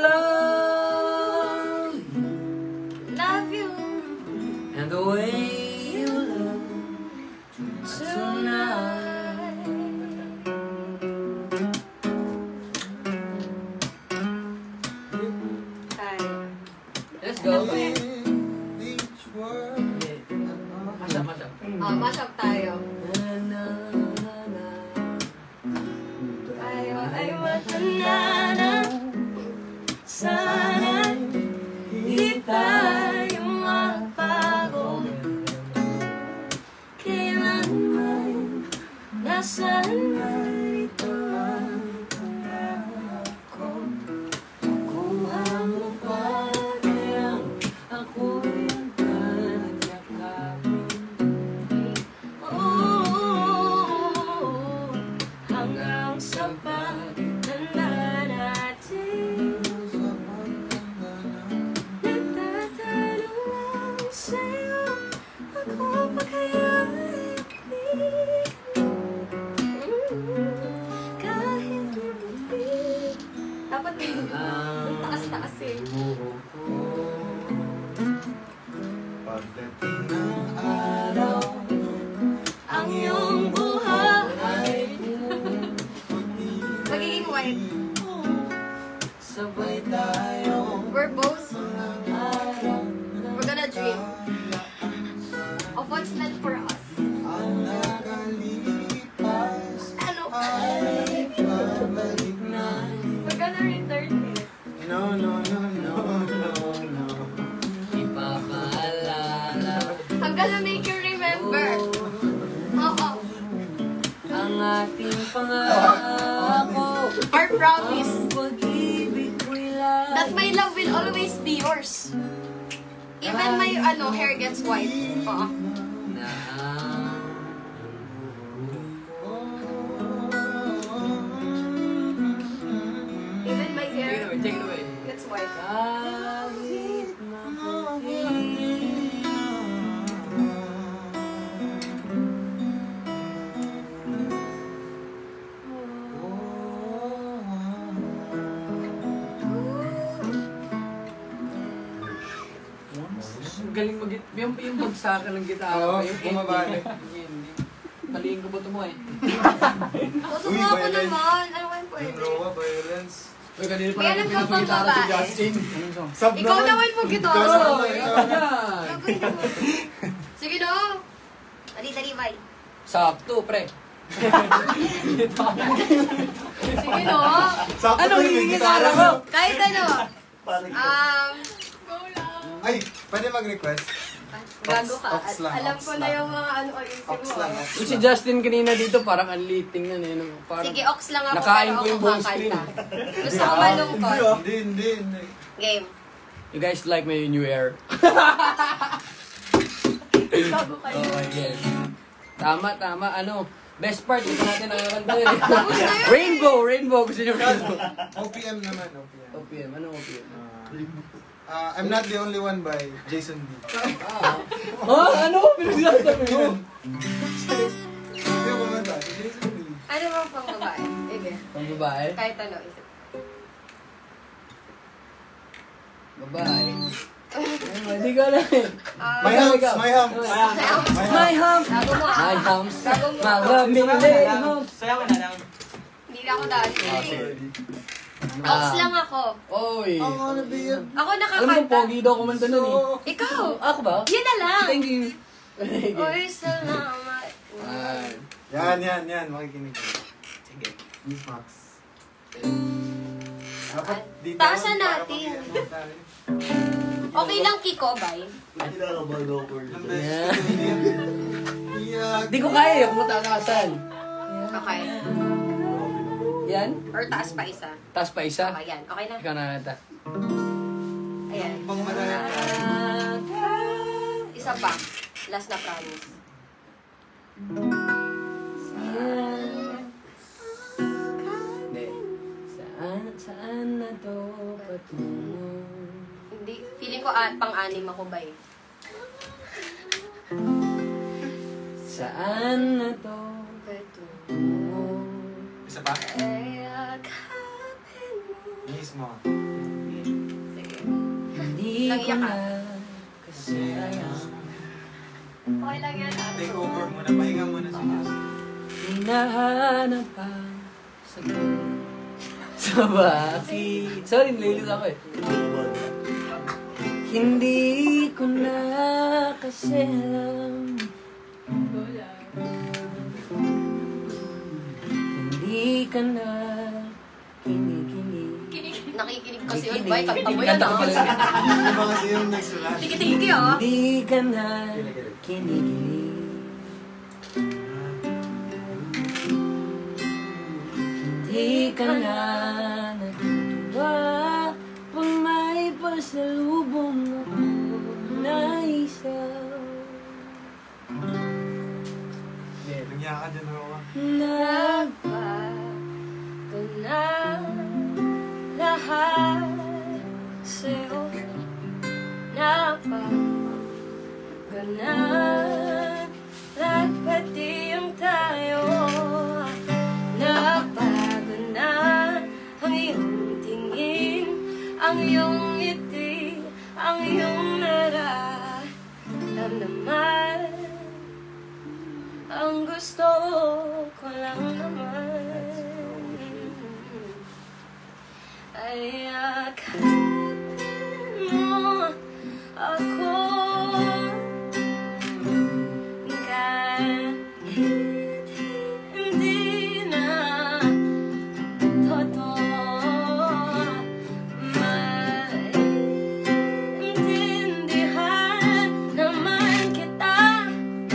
love you Love you. and the way you look tonight. Ay. Let's go. Each word. Mashup, mashup. Mash up tayo. Na, na, na, na. Tayo ay matanana. Sana di tayo mapago. Kailanman, nasaan man ito ang pangako. Taas-taas eh. Pagdating ng araw, Ang iyong buhay magiging white. sabay tayo. We're both, we're gonna dream of what's meant for us. Ang nakalipas Ano? ay babalik na. We're gonna return it. No, no, no, no, no, no. Ipapaalala I'm gonna make you remember. Oo. Ang ating pangako. Our promise Pag-ibig ko'y that my love will always be yours. Even my hair gets white. Oo. na Even my hair Take it away. gets white. kahit maputi. Galing mag yung bagsakan ng gitara. Oo, yung bumabalik. Maliing ko buto mo eh. Tutuwa ako violent. naman. Ano ba yung Yung pwede? rawa, violence. Uy, kanina pa May alam ka bang babae? Justin. Sab Ikaw naman mo gitara. Oh, Ikaw ikaw naman. yan. Gagawin mo. Sige no. Dali, bye. Sakto, pre. Sige no. Sakto Ano na yung hihingin gitara mo? Kahit ano. Ay, pwede mag-request? Gago ka. Ox lang, Alam ox ko na lang. yung mga ayusin Ox mo. lang. Yung si Justin kanina dito, parang unliting na eh. Parang, Sige, ox lang ako. Nakain pero ko yung ako buong screen. kakanta. Gusto ko malungkot. Hindi. Game. you guys like my new hair? Gago kayo. Oh, yes. Tama. Ano, best part, ito natin nakakanta eh. Tapos na yun. Rainbow. Gusto nyo rainbow? OPM naman, OPM. OPM, ano OPM? I'm Not the Only One by Jason D. Oh, ano? Pinagsasabi mo? Yung kumanta, si Jason D. Ano bang pang babae? Sige. Ang babae? Kahit ano. Isip. Babae. Hindi ko alam eh. My humps, my humps. My humps. Gago mo ah. My humps. Gago mo. My love me humps. Sayaw ka na lang. Hindi na ako dancing. Ah. Ox lang ako. Oy. I wanna be a... Ako Alam mo, nakakanta. pogi daw kumanta nun eh. Ikaw. Ako ba? Yun na lang. Thank you. Oy, salamat. Yan, makikinig. Sige. Miss Max. Dapat dito. Taasan para natin. mag-iano tayo. Okay lang, Kiko, bye. Yeah. Hindi ko kaya kung matakasan. Okay. Yan. Or taas pa isa. Taas pa isa. Okay, yan. Okay na. Ikaw na nata. Ayan. Pang malaya. Isa pa. Last na promise. Hindi. Saan na to patungo? Hindi. Feeling ko pang-anim ako ba eh. Saan na to patungo? Isa pa? Kaya kapin mo. Mismo. Sige. Hindi ko Nangiyak ka? na kasayang Okay lang yan. Take over muna. Pahinga muna si Diyos. hinahanap ang sagot sa bakit. Sorry, nalilit ako eh. Hindi ko na kasi alam. Hindi ka na kinikinig. Nakikinig kasi yun, bye. Kanta mo yan, Kanta ko ah. pala. Hindi ba kasi yung nagsulat? Tiki-tiki, ah. Hindi ka na kinikinig. Hindi ka na natutuwa pag may pasalubong ako na isa. Nagya ka dyan, Rowa. Nagbago na lahat sa'yo. Napago na lahat pati yung tayo. Napago na ang iyong tingin ang iyong ngiti, ang iyong nararamdaman. Ang gusto ko lang naman ay yakapin mo ako kahit hindi na totoo. Maintindihan naman kita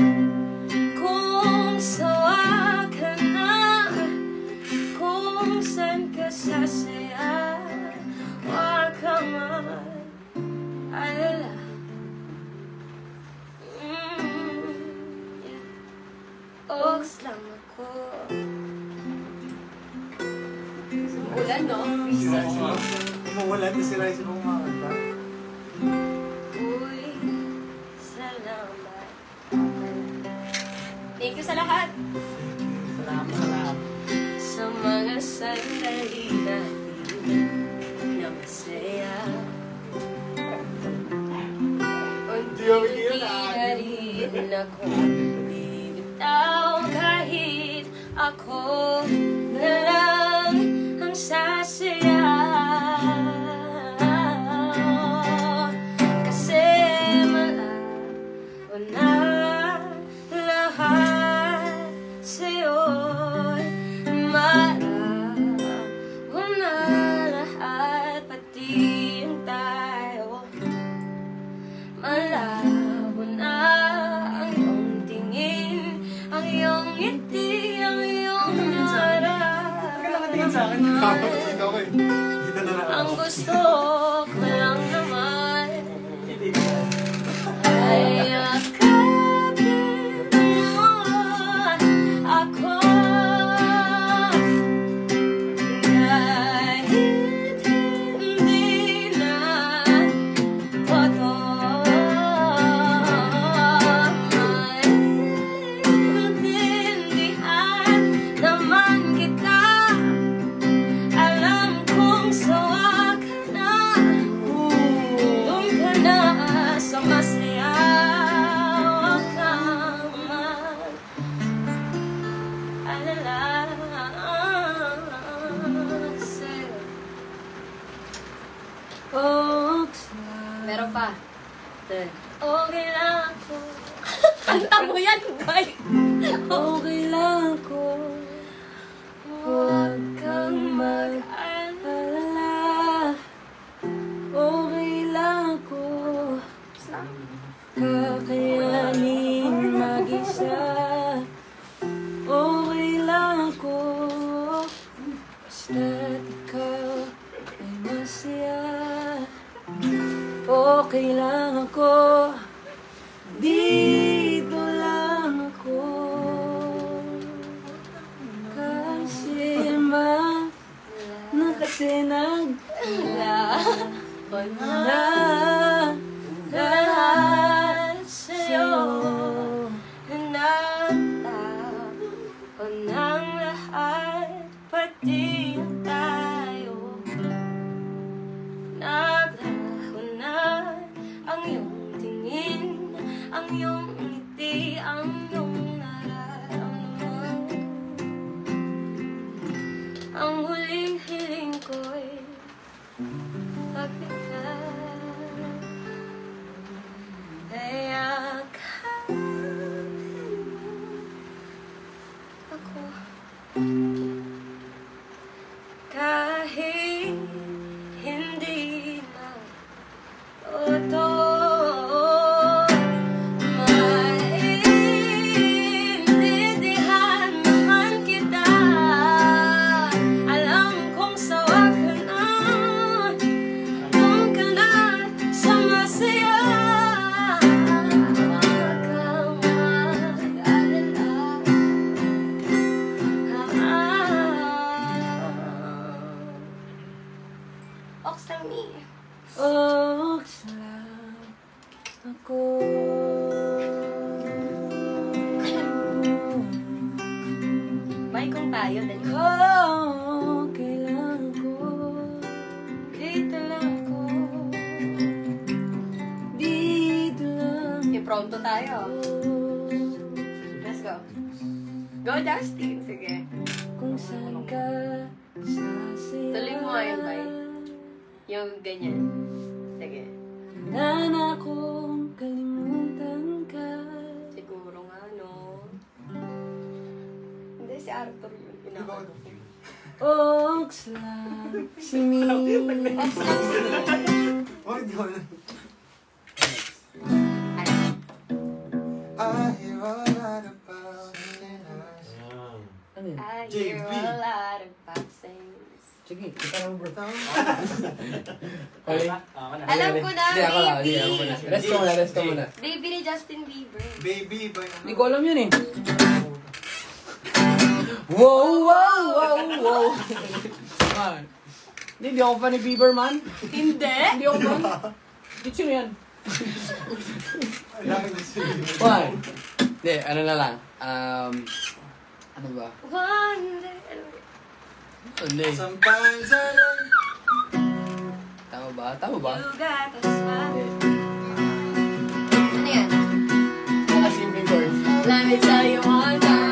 kung sawa ka na, kung saan ka sasaya. Huwag ka mag-alala. Oaks lang ako. Ulan, no? Umuulan kasi Rise mo kumakanta. Uy, salamat. Thank you sa lahat. Salamat. Sa mga sandali natin na masaya. Unti-unti na rin ako bibitaw kahit ako na lang ang sasaya. Kasi malabo na lahat sa'yo'y malabo na lahat, pati yung tayo. Malabo na ang iyong tingin, ang iyong ngiti, ang iyong nararamdaman. Ang gusto ko lang naman ay yakapin mo ako kahit hindi na totoo. Maintindihan naman kita, alam kong sawa ka na, doon ka na sa masaya. Huwag kang mag-alala sa'yo. Oaks Meron pa. Okay lang ako. Kanta mo yan, boy. okay lang ako. Huwag kang mag-alala. Okay lang ako. Kakayanin mag-isa. Okay lang ako. Basta't ikaw ay masaya. Okay lang ako. Dito lang ako. Kasi wala lahat sa'yo. Nagtapo ng lahat, pati yung tayo. Naglaho na ang iyong tingin, ang iyong ngiti, ang iyong nararamdaman. Ang huling hiling ko'y pagpipag ay yakapin mo ako kahit hindi na totoo. Maintindihan naman kita, alam kong sawa ka na, doon ka na sa masaya. Huwag kang mag-alala. Ox lang me. Oaks lang ako. May kung tayo din. Okay lang ako. Dito lang ako. Round 2 tayo. Let's go. Go, Justin. Sige. Kung saan ka sasaya. Tuloy mo ngayon, Bay. Yung ganyan. Sige. Handa na akong kalimutan ka. Siguro nga, no? Hindi, si Arthur yun. Pinakano ko. Oxlack, simi. Oh, hindi ko na. I hear a lot about sinners. Ano yun? I hear a lot about things. Sige, kita lang bro. Alam ko na, Hindi, ako lang. baby. Hindi, ako muna. Rest ka muna. Baby ni Justin Bieber. Baby, ba Hindi ko alam yun eh. Wow, wow, wow, wow. Man. Hindi ako fan ni Bieber, man. Hindi? Hindi ako fan. Hindi, sino yan? Lagi na sila. Why? Hindi, ano na lang. Ano ba? One day. Hindi. Sometimes I like. Tama ba? Tama ba? You got a smile. Ano yan? Mga simple chords. Let me tell you one time.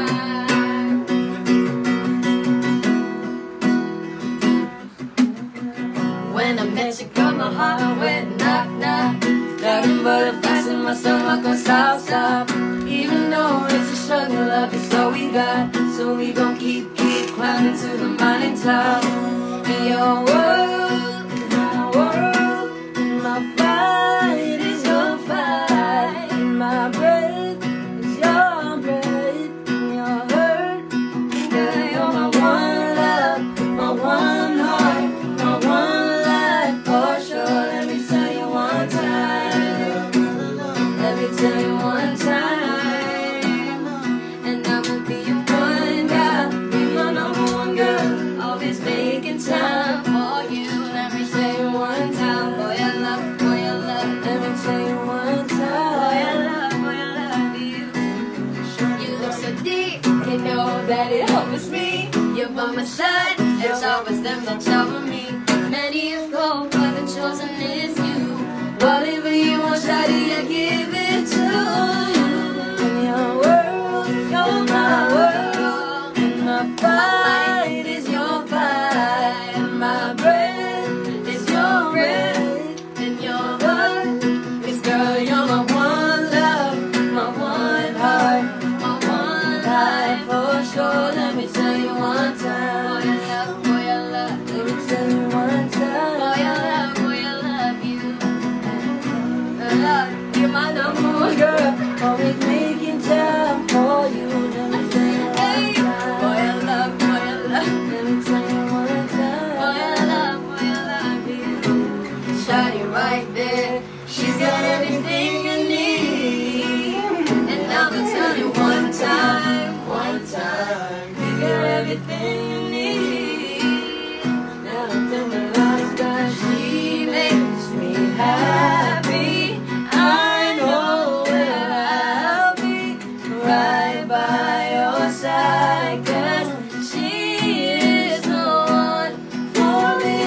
When I met you, girl, my heart went knock, knock. Nothing but a flash in my stomach on stop, stop. Even though it's a struggle, love is all we got. So we gon' keep climbing to the mountain top. In your world, in my world, in my fight is your fight. In my breath is your breath. In your hurt, girl, you're my one love, my one heart, my one life for sure. Let me tell you one time. Let me tell you one time. And I'ma be your one girl, be my number one girl. Always making time for you. Let me tell you one time. Boy, I love, boy, I love. Let me tell you one time. Boy, I love you. You look so deep, you know that it helps me. You're by my side, it's always them that's over me. Many have gone, but the chosen is you. Whatever you want, shawty, I give it to you. In your world, you're my world. And my fight is your fight. And my breath is your breath. And your heart is, girl, you're my one love, my one heart, my one life for sure. Let me tell you one time. Boy, I love, boy, I love. Let me tell you one time. Boy, I love you. I love you, my number one girl. Always making time for you. Let me tell you one time. Boy, I love, boy, I love. Let me tell you one time. Boy, I love you. Shawty right there. She's got everything you need. And I'ma tell you one time, one time. She's got everything you need. Now until the last time she makes me happy. I know that I'll be right by your side. 'Cause she is the one for me.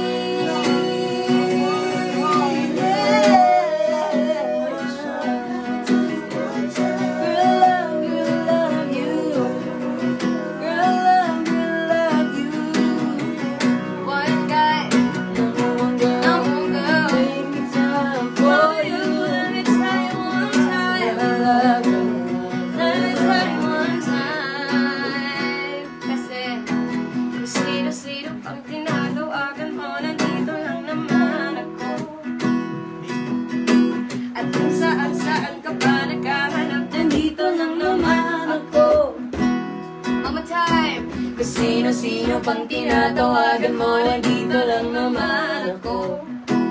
Sino pang tinatawagan mo, nandito lang naman ako.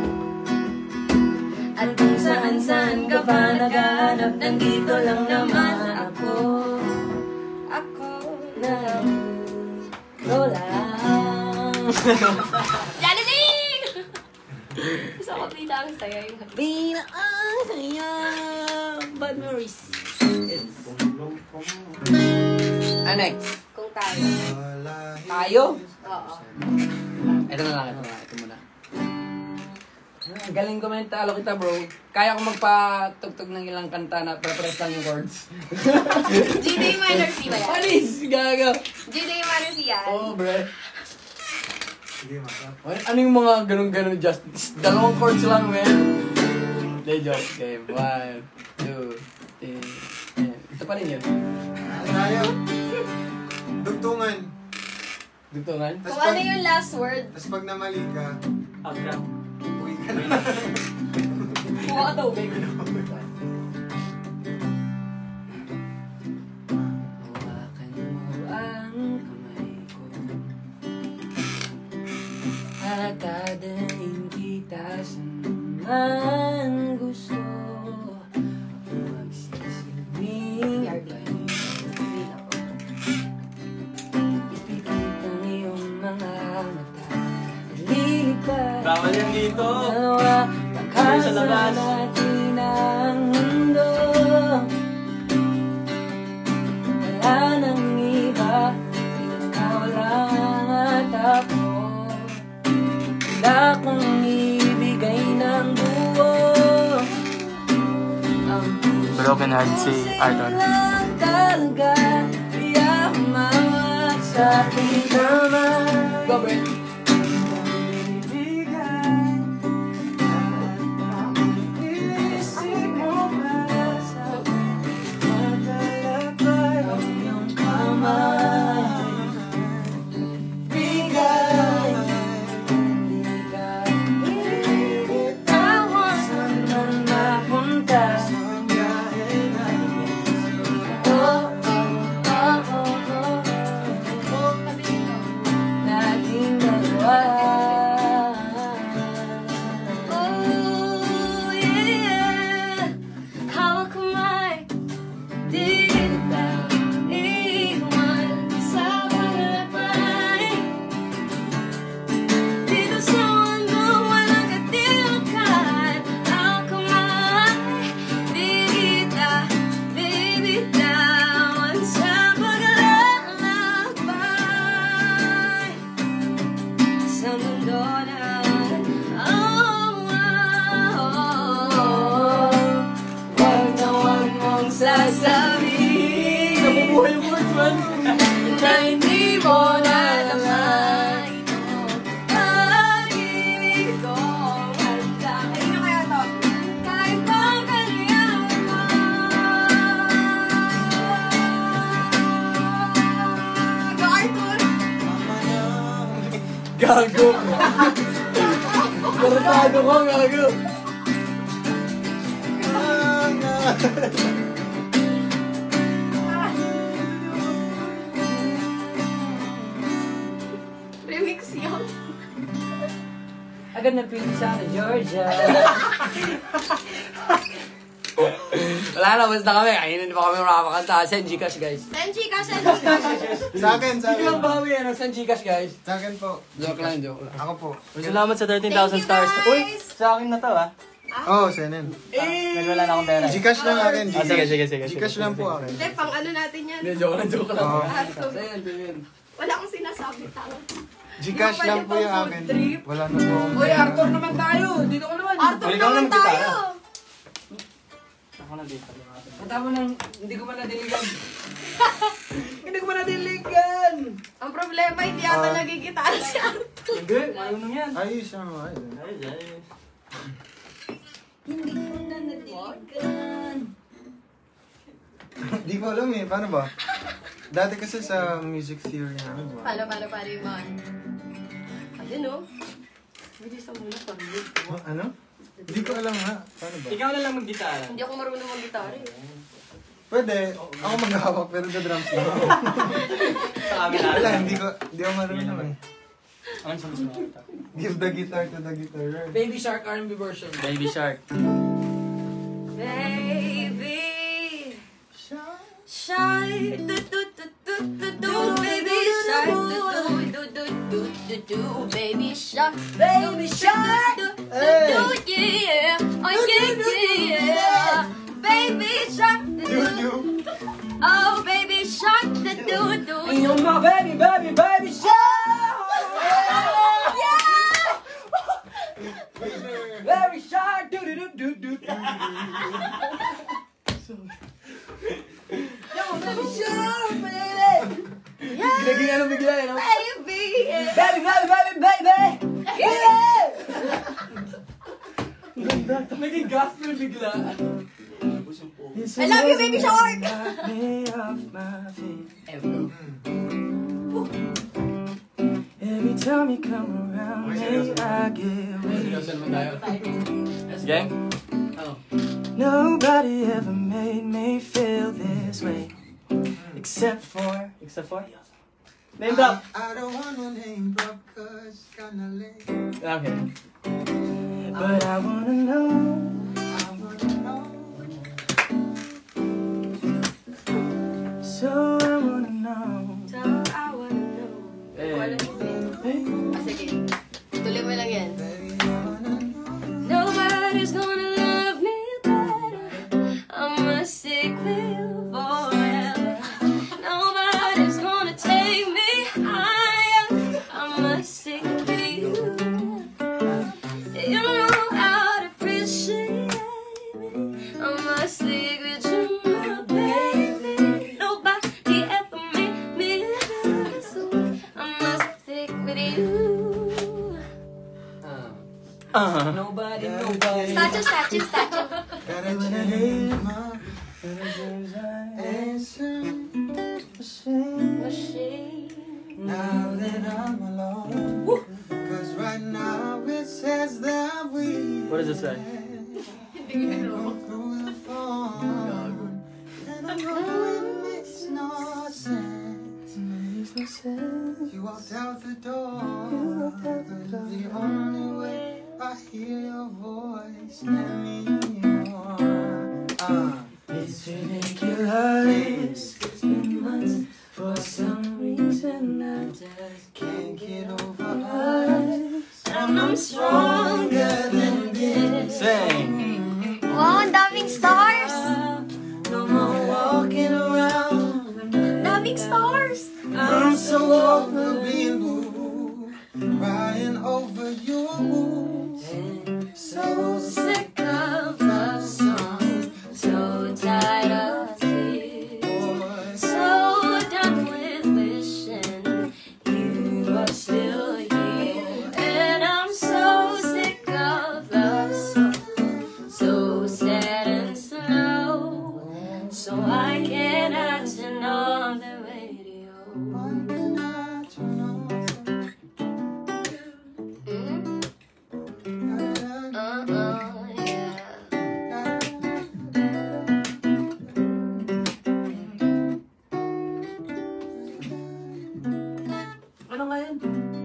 At kung saan-saan ka pa naghahanap, nandito lang naman ako. Ako lang, Lola. Janiling! Gusto ko bilang saya yung bilang saya. Bad memories. Next. Kung tayo. Tayo? Oo. Ito na lang, ito muna. Galing komentalo kita, bro. Kaya ko magpatugtog ng ilang kanta na preference lang yung chords. G-Day minor C ba yan? Alis! Gaga! G-Day minor C yan? Oo, bre. Sige, masarap. Ano yung mga ganun-ganun just? Dalawang chords lang, man. Hindi, joke. Game. 1, 2, 3. Ito pa rin yun. Tayo. Dugtungan. Dugtungan? Kung ano yung last word? Tapos pag namali ka, Outcome. uwi ka na. Kuha ka daw, baby. Hawakan mo ang kamay ko at dadalhin kita saan gusto. Magsisilbing ipikit ang iyong mga mata. Lilipad Bawal yan dito. dalawa, Sorry sa labas. natin ang mundo. Wala nang iba, ikaw lang at ako. Wala kong ibigay ng buo. Ang Broken heart si Arthur. lang talaga, kaya humawak sa aking naman. Go, Brent. Oh, yeah. Hawak kamay. Di kita iwan sa palapay. Dito sa mundo walang katilakan. Hawak kamay. Di kita bibitawan sa paglalakbay. Sa mundo na wag mong sasabihin Nabubuhay yung words, man. na hindi mo na naman ito. Pag-ibig ko at dahil na kaya to kahit pang kaliyaman mo. Go, Arthur! Gago. Karatado ko, gago. Remix yun. Agad napili sa akin, Georgia. Wala na, basta kami. Ayun pa kami makakanta. Send Gcash, guys. Senchi ka, Senchi. Sa akin, sa Hindi lang akin. bawi, ano? Send Gcash, guys. Sa akin po. Joke lang, joke lang. Ako po. Salamat sa 13,000 Thank you, stars. guys. Uy, sa akin na to ah. Oo, senen. Nagwala na akong pera. Gcash lang akin. Ah, sige, sige, sige. Gcash lang po akin. Hindi, pang ano natin yan. Hindi, joke lang, joke lang. Oo. Send, send. Wala akong sinasabi, tao. Gcash lang po yung akin. Wala na po akong Uy, pera. Arthur naman tayo. Dito ka naman. Arthur Ikaw naman ng gitara. tayo. Ako na dito. Matapos nang hindi ko man nadiligan. Hindi ko man nadiligan. Ang problema, hindi ata nagigitara si Arthur. Hindi, marunong yan. Ayos ang ayos. Ayos, ayos. Hindi ko na nadiligan. Di ko alam eh. Paano ba? Dati kasi sa music theory namin. Paano yung mga... Ayun, no? Bilis ang muna pag Ano? Di ko alam ha. Paano ba? Ikaw na lang mag-gitara. Hindi ako marunong mag-gitara eh. Pwede. Ako maghahawak pero the drums lang ako. Sa amin Wala, natin. hindi ko marunong eh. Ano sa gusto mo? Give the guitar to the guitar. Baby Shark R&B version. Baby Shark. Baby, shy, do do do do do do, baby shy, do do do do do do, baby shy, do do do yeah, oh yeah yeah, baby shy, do do, oh baby shy, do do do. And you're my baby, baby, baby Shark! Very sharp. Do do do do do. Baby shark, baby. Naging ano bigla eh, no? Baby. Baby, baby, baby, baby! Yeah! Naging gospel bigla. I love you, baby shark. Every time you come around me, I get weak. Yes, gang? Nobody ever made me feel this way. Except for? Name drop! I don't wanna name drop cause it's kinda late. Okay. But I wanna know. I wanna know. So I wanna know. So I wanna know. Hey. Sige. Tuloy mo lang yan. Baby, I wanna know. Nobody's gonna love me better. I must stick with you forever. Nobody's gonna take me higher. I must stick with you. You know how to appreciate me. I must stick with you, my baby. Nobody ever made me feel so. I must stick with you. Nobody. Statue. Gotta change my answer. Machine. Now that I'm alone. Cause right now it says that we What does it say? go through the phone. And I know it makes no sense. You walked out the door. The only way I hear your voice anymore. It's ridiculous. It's been months. For some reason I just Can't get over us. And I'm stronger than this. Sing. Wow, ang daming stars! No more walking around. Daming stars! I'm so over being blue, crying over you. So sick Sick of love songs, so tired of tears, so done with wishing you are still here. And I'm so sick of love songs, so sad and slow, so I cannot turn on the radio. why can I turn on? Yeah. Ano nga yan?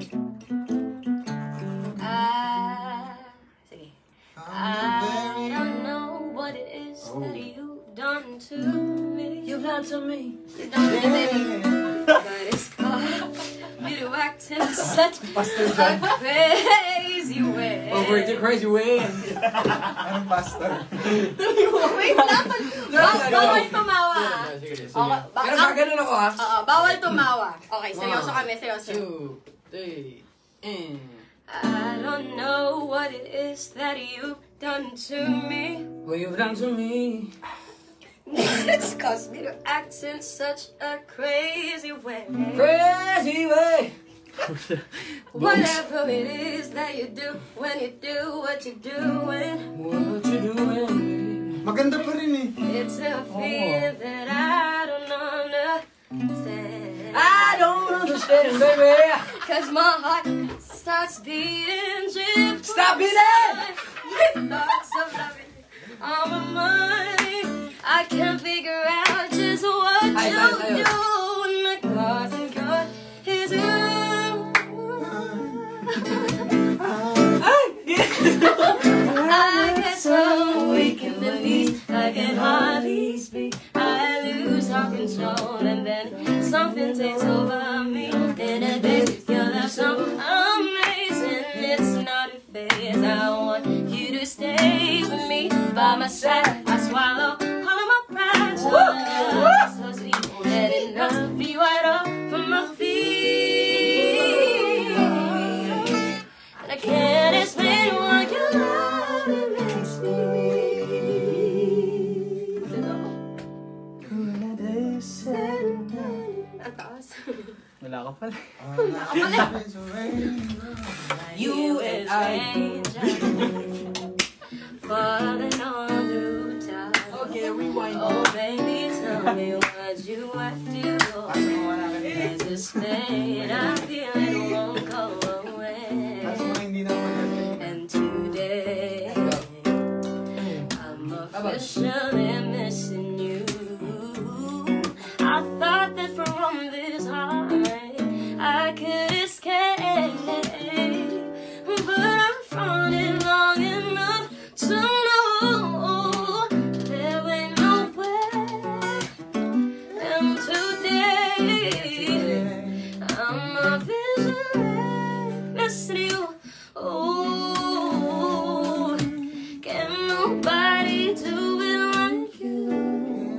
Sige. I don't know what it is that you've done to me. You've done to me. You've done to me, baby. But it's caused me to act in such a crazy way. Over the crazy way. Anong pastor? Wait, bawal tumawa. Sige. Okay, Pero gaganon ako ha. Oo, bawal tumawa. Okay, seryoso kami, seryoso. 2, 3, and... I don't know what it is that you've done to me. What you've done to me. It's caused me to act in such a crazy way. Crazy way. Whatever it is that you do when you do what you're doing, What you doing? Maganda pa rin eh. it's a feeling that I don't understand. I don't understand, baby. Cause my heart starts beating triple Stop beating! with thoughts of loving on my mind. I can't figure out just what to do when the causing God is you. I get so weak in the knees, I can hardly speak. I lose all control, and then something takes over me. In a day, your love's so amazing, it's not a phase. I want you to stay with me by my side. I swallow all of my pride. So sweet, let it knock me right off from my feet. And I can't explain why. Wala ka pala. You and I falling on the top. Okay, rewind. Oh baby, tell me what you want to do. There's this thing I feel it won't go away. And today I'm officially missing you. I thought that from this high I could escape, but I'm falling long enough to know there ain't no way. And today I'm officially missing you. Oh, can nobody do it like you?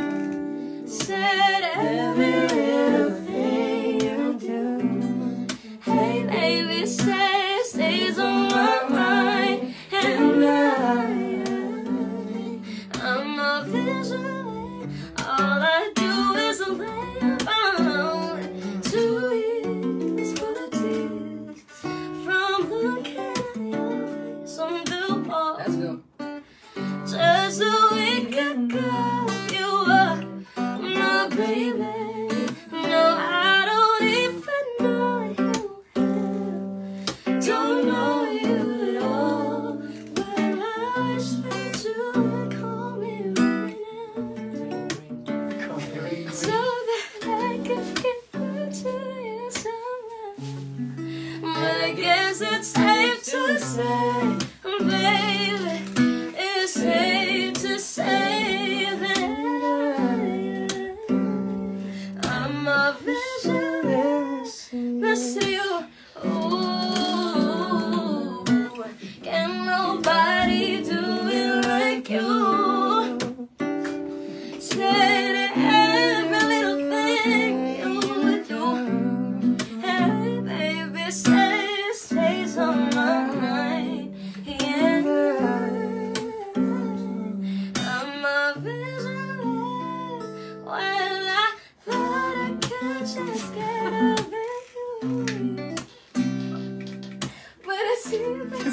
Said every little thing you do. Hey baby, say it stays on my mind. And I'm a vision. All I do is lay around to ease for the tears from looking at your face on the wall. Let's go. Just so we could go, you are my baby. No, I don't even know you. Don't know you at all, but I wish that you would call me right now, so that I could get back to you somehow. But I guess it's safe to say, baby, it's safe to say that I'm a vision, miss you. Ooh, can nobody do it like you? Say that every little thing you would do. Hey baby, say it stays on my mind. Yeah, I'm a vision. Well, I thought I could just get over you, but it seems like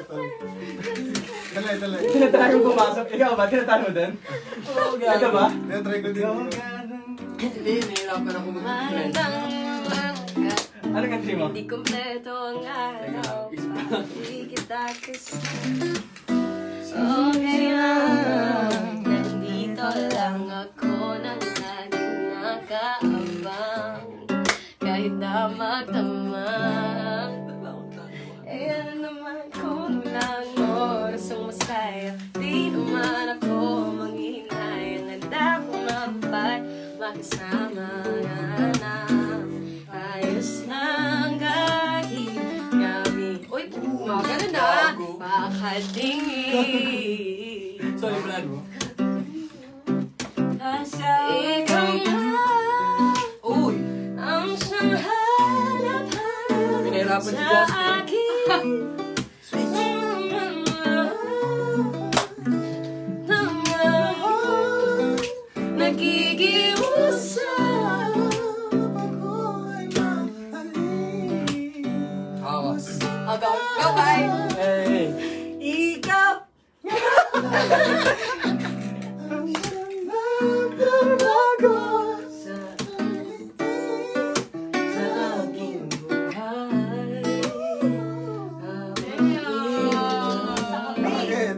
Tinatry mo pumasok. Ikaw ba? Tinatry mo din? Oh, Ito ba? Tinatry ko din. Hindi, nahihirapan ako mag-friend. Anong entry mo? Di kompleto ang araw, hindi kita kasama. Okay lang, nandito lang ako nang laging nakaabang. Kahit damag-damag, eh ano naman kung lang oras ang masaya. Di naman ako manghihinay, handa kong mabay, makisama na. Ayos lang kahit kami. Uy, gumagana na. Makatingin. Sorry, Brad. Ikaw na Uy! ang siyang hanap-hanap Pinahirapan si sa Justin. akin. Nagigiusap. Awas. Go, bye! Hey! Ikaw sa aking buhay. Bakit?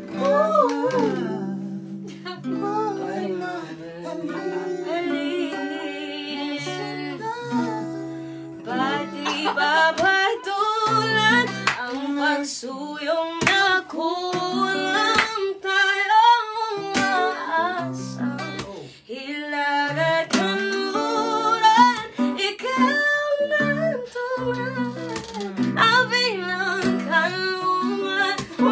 Ba't di ba patulan ang pagsuyong na kulang tayong maasa? Hilag at kanluran, ikaw nantunan. Abilang kanluman,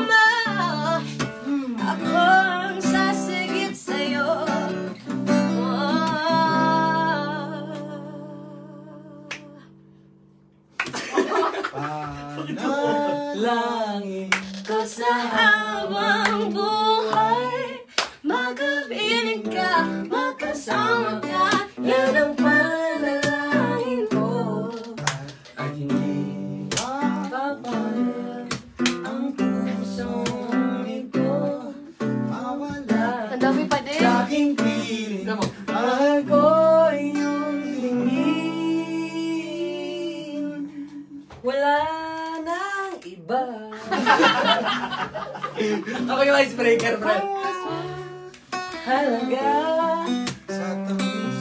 ako ang sasigit sa'yo. Langit Ko sa habang buhay, magkapiling ka, magkasama ka, yan ang panalangin Ako yung icebreaker, bro. Halaga. Sa tamis.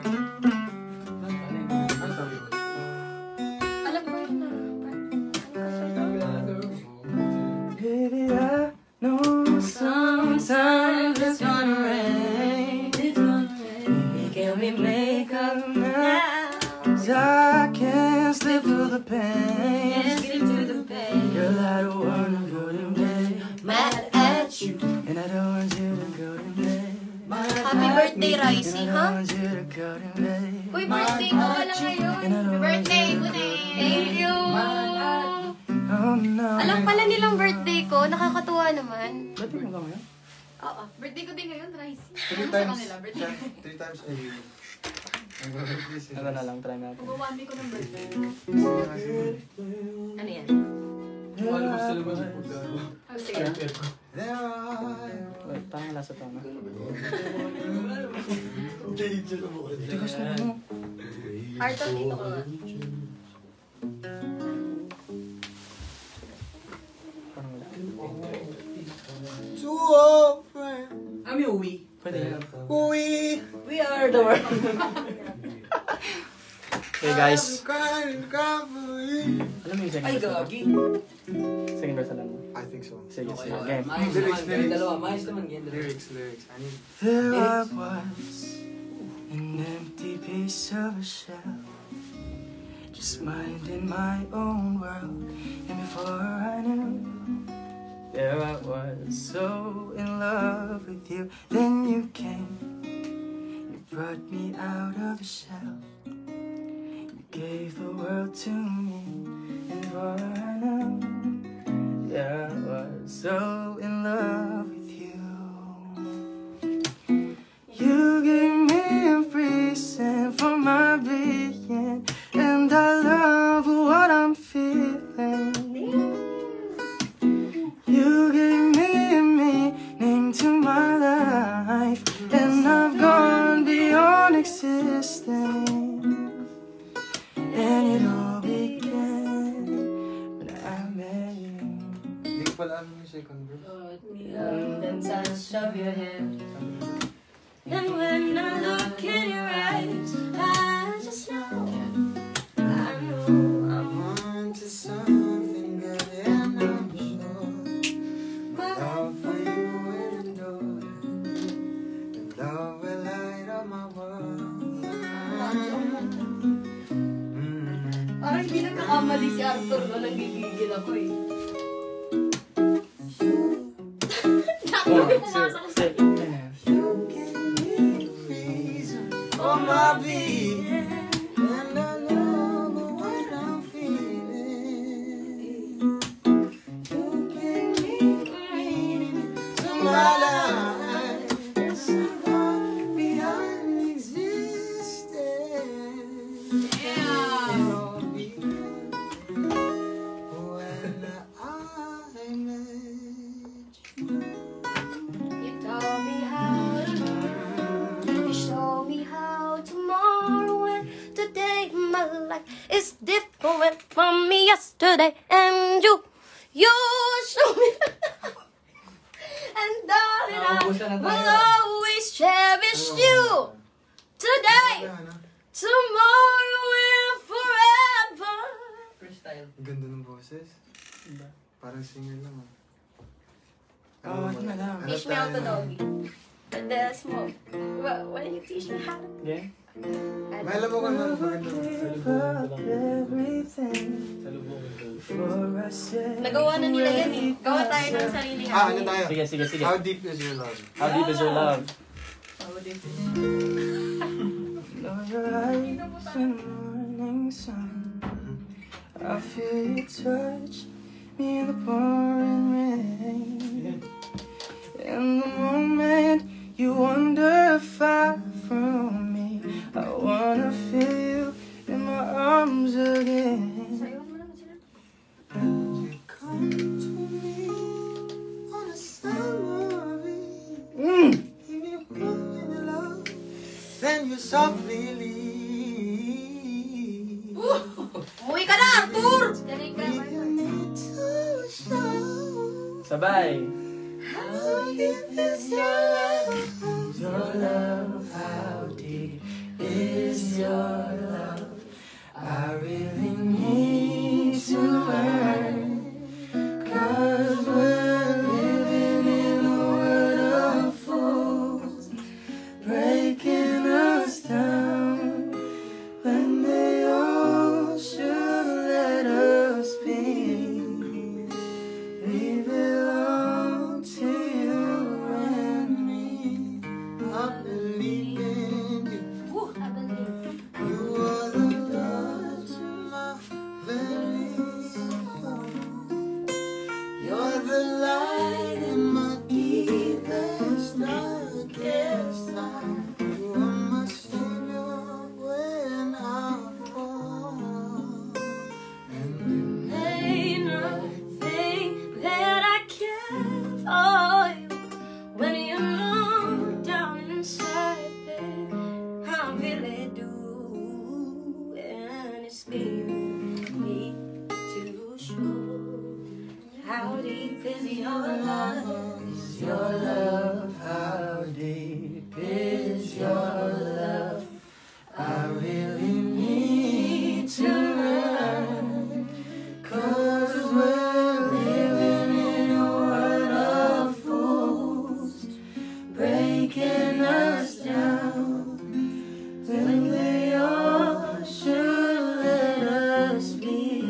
Alam ko yun na. Baby, I know sometimes it's gonna rain. Can we make up now? 'Cause I can't sleep through the pain. Girl, I don't wanna go to bed Mad at you. and I don't want you to go to bed. Happy birthday, Ricey, And I ha? don't want you to go to bed. Uy, birthday ko wala ngayon. And I don't want Birthday you ko to na go eh. to Thank you. Oh no. Alam pala nilang birthday ko. Nakakatuwa naman. Ba't mo ba ngayon? Oo. Birthday ko din ngayon, Ricey. 3 times. 3 times a year. Ano na lang, try natin. Buwami ko ng birthday. Ano yan? Ano gusto naman yung food? Oh, sige. There are... Wait, parang lasa to, no? Hindi Tigas na mo. Arthur, dito ko nga. Parang wala. To all friends. Ami uwi. Pwede yan. We are the world. Okay guys, Crying for you. alam mo yung second Ay, verse na? gagi. Second verse alam mo. I think so. Sige, Okay, sige. okay. Game. Maayos Lyrics, naman. lyrics. Dalawa, maayos naman. Game. Lyrics. I need... There I was, an empty piece of a shell, just minding my own world. And before I knew, there I was, so in love with you. Then you came, you brought me out of the shell. You gave the world to me, and before I knew, there I was, so in love with you. You gave me a reason for my being, and I love what I'm feeling. You gave me a meaning to my life, and I've gone beyond existing. And it all began when I met you. Hindi ko pala alam yung second verse. Put me on the touch of your hand. And when I look in your eyes, I just know, I know I'm On to something good and I'm sure my love for you will endure. The love will light up my world. Parang hindi nagkakamali si Arthur, no? Nagigigil ako eh. You gave me a reason for my being, and I love what I'm feeling. You gave me meaning to my life, and somehow beyond existence. It all began when I met you. You taught me how to love. You showed me how tomorrow and today my life is different from yesterday. And you showed me and darling, I will always cherish you today, tomorrow and forever. Freestyle. Ang ganda ng boses. Parang singer lang ah. Oh, ano na lang. Teach me how to doggy. But the smoke. Why don't you teach me how to? Okay? May alam mo kung ano maganda. Nagawa na nila yan eh. Gawa tayo ng sarili Ano tayo? Sige, sige, sige. How deep is your love? How deep is your love? How deep is Know your eyes in the morning sun. I feel you touch me in the pouring rain. In the moment you wander far from me, I wanna feel you in my arms again. You come to me on a summer breeze. Give me your love, then you softly leave. Umuwi ka na, Arthur! Leaving me to shine. Sabay. How deep is your love? Your love, how deep is your love? I really need to learn, 'cause we're living in a world of fools, breaking us down when they all should let us be. We belong to you and me. I believe in you. Woo, I believe. You are the love to my very soul. You're the light in my deepest, darkest night. You are my savior when I fall. And you Ain't nothing that I care for you when you're locked down inside there. I really do, and it's me to show. How deep is your love? Is your love, how deep is your love? I really need to learn, 'cause we're living in a world of fools, breaking us down when they all should let us be.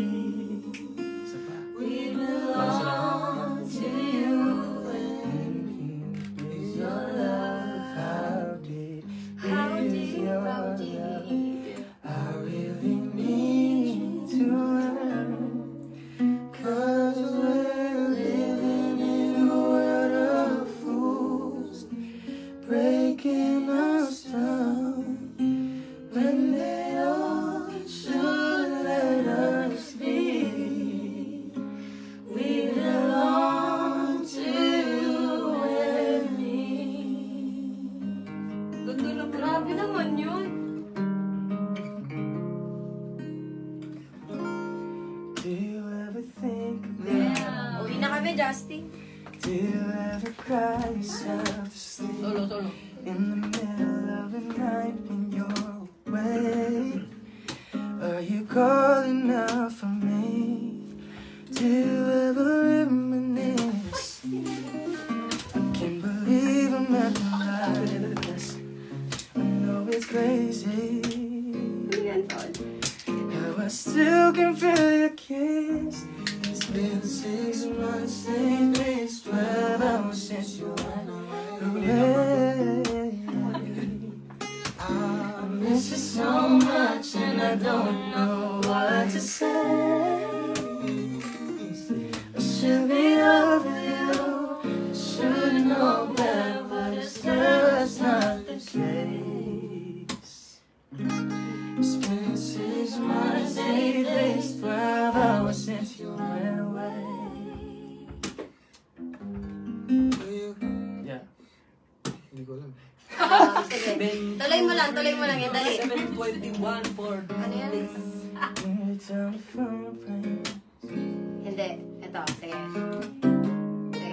We belong to you and me. Is your love, how deep How is deep, your how love? deep? I really need to learn, 'cause we're living in a world of fools, breaking us down when they all should let us be. We belong to you and me. Grabe naman yun. Do you ever think Yeah. Uwi na kami, Justin. Do you ever cry yourself to sleep in the middle of the night when you're awake? Are you calling out for me? Do you ever reminisce? I can't believe I'm acting like this. I know it's crazy. How I still can feel your kiss. It's been 6 months, 8 days, 12 hours since you went away. I miss you so much and I don't know what to say. I should be over you, I should know better, but it's just not the case. It's been 6 months, 8 days, 12 hours since you went away. Yeah. Hindi ko alam. Sige. Tuloy mo lang yan, dali. 7:21 for Ano yan? When you tell me from a friend. Hindi. Ito, sige. Sige.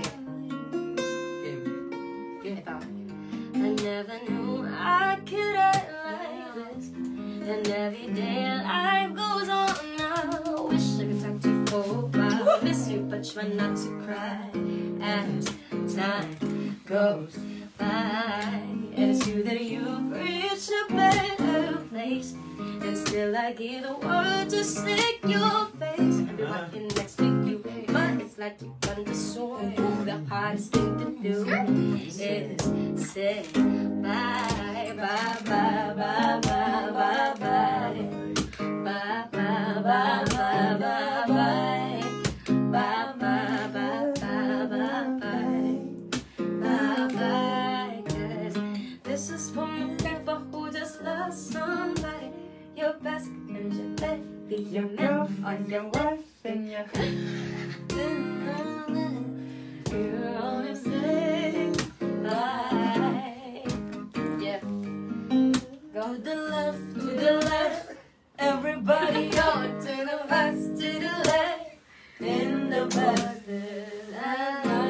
Ito. I never knew I could act like this. And every day life goes on now. Wish I could talk to you for a while. Miss you, but try not to cry as time goes by. And it's you that you've reached a better place. And still I give the word to stick your face. I've been walking next to you, but it's like you understood. The hardest thing to do is say bye, bye, bye, bye, bye, bye, bye. Bye, bye, bye, bye, bye, bye. Bye, bye, bye, bye, bye, bye. Bye, bye, 'cause this is for my grandpa who just lost somebody. Your best and your baby, your Girlfriend, your wife, and your you're only saying bye. Yeah. Go to the left, everybody go to the left, in the back.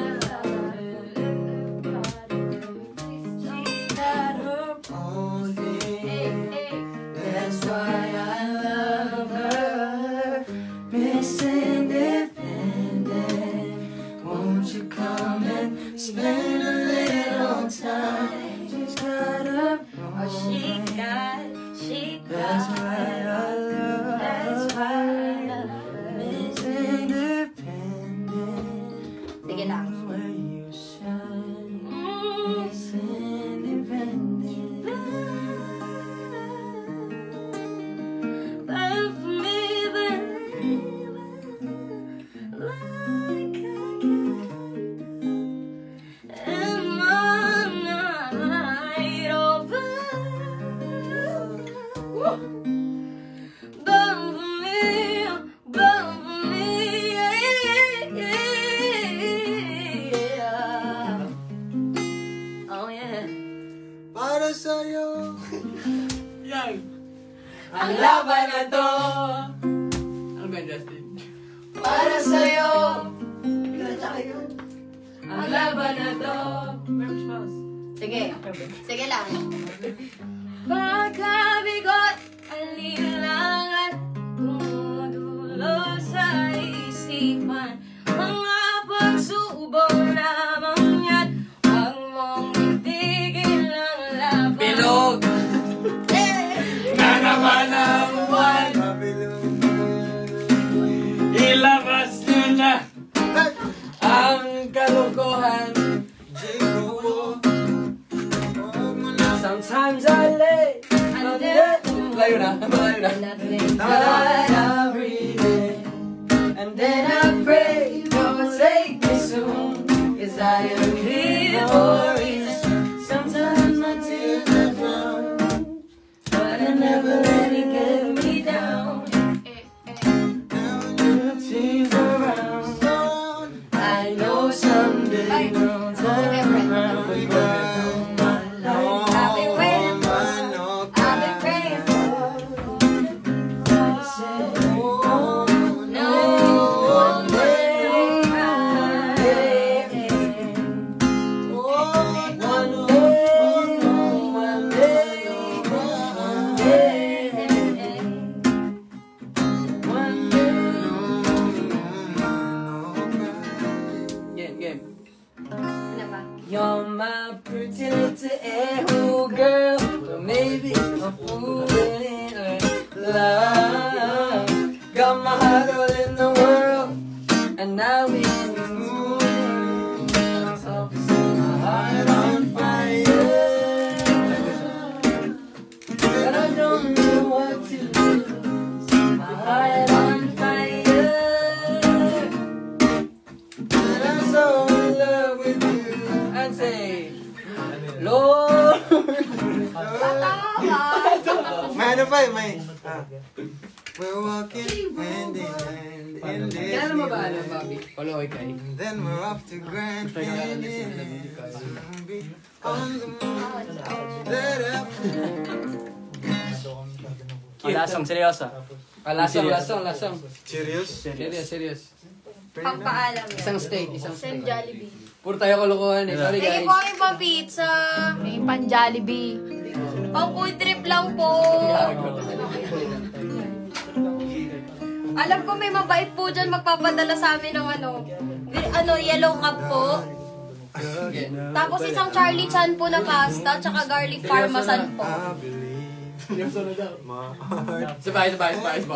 ang laban na to. Ano ba yun, Justin? Para sa'yo. Ang laban na to. Sige. Sige lang. Pagkabigot, alinlangan, tumudulo sa isipan. Mga pagsubok lamang yan, huwag mong itigil ang laban. Bilog na naman ang buwan. Ilabas nyo na ang kalokohan. Sometimes I lay under. Layo na. I'm breathing, and then I pray Lord take me soon, 'cause I am here for a reason. Sometimes my tears are drowned, but I never let it get me down. Tears around, I know someday we'll turn around. You're my pretty little air-hole girl, but maybe I'm fooling in love. Got my heart all in the world, and now we moving. So my heart on fire, but I don't know what to lose. My heart on fire, and I'm so in love with you. And say, Lord. May ano pa eh, may... We're walking hand in hand in this Kailan mo ba alam, Bobby? Paloy kay. And then we're off to Grand Canyon. On the moon. Lasong, seryoso. Lasong. Serious? Pagpaalam yan. Isang steak. Send Jollibee. Puro tayo kalokohan eh. Sorry Sige guys. po kami pang pizza. May pan Jollibee. Pang food trip lang po. Alam ko may mabait po dyan magpapadala sa amin ng yellow cup po. Tapos isang Charlie Chan po na pasta, tsaka garlic parmesan po. Sabay. 1, 2,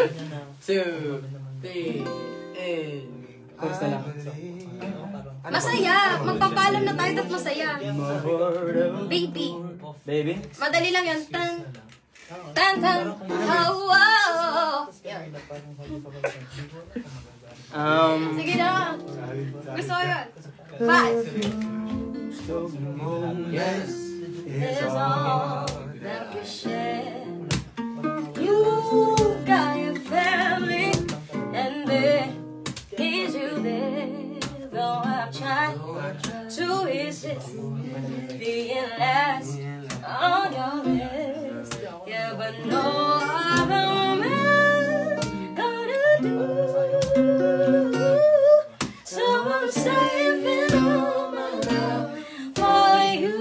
3, and... Kamusta lang? Masaya! Magpapaalam na tayo at masaya. Baby. Baby? Madali lang yan. Tan. Oh, wow. Sige na. Gusto ko yun. 5. Yes. Is all that we share. You got your family, and there is you there. Though I've tried to resist being last on your list. Yeah, but no other man gonna do. So I'm saving all my love for you.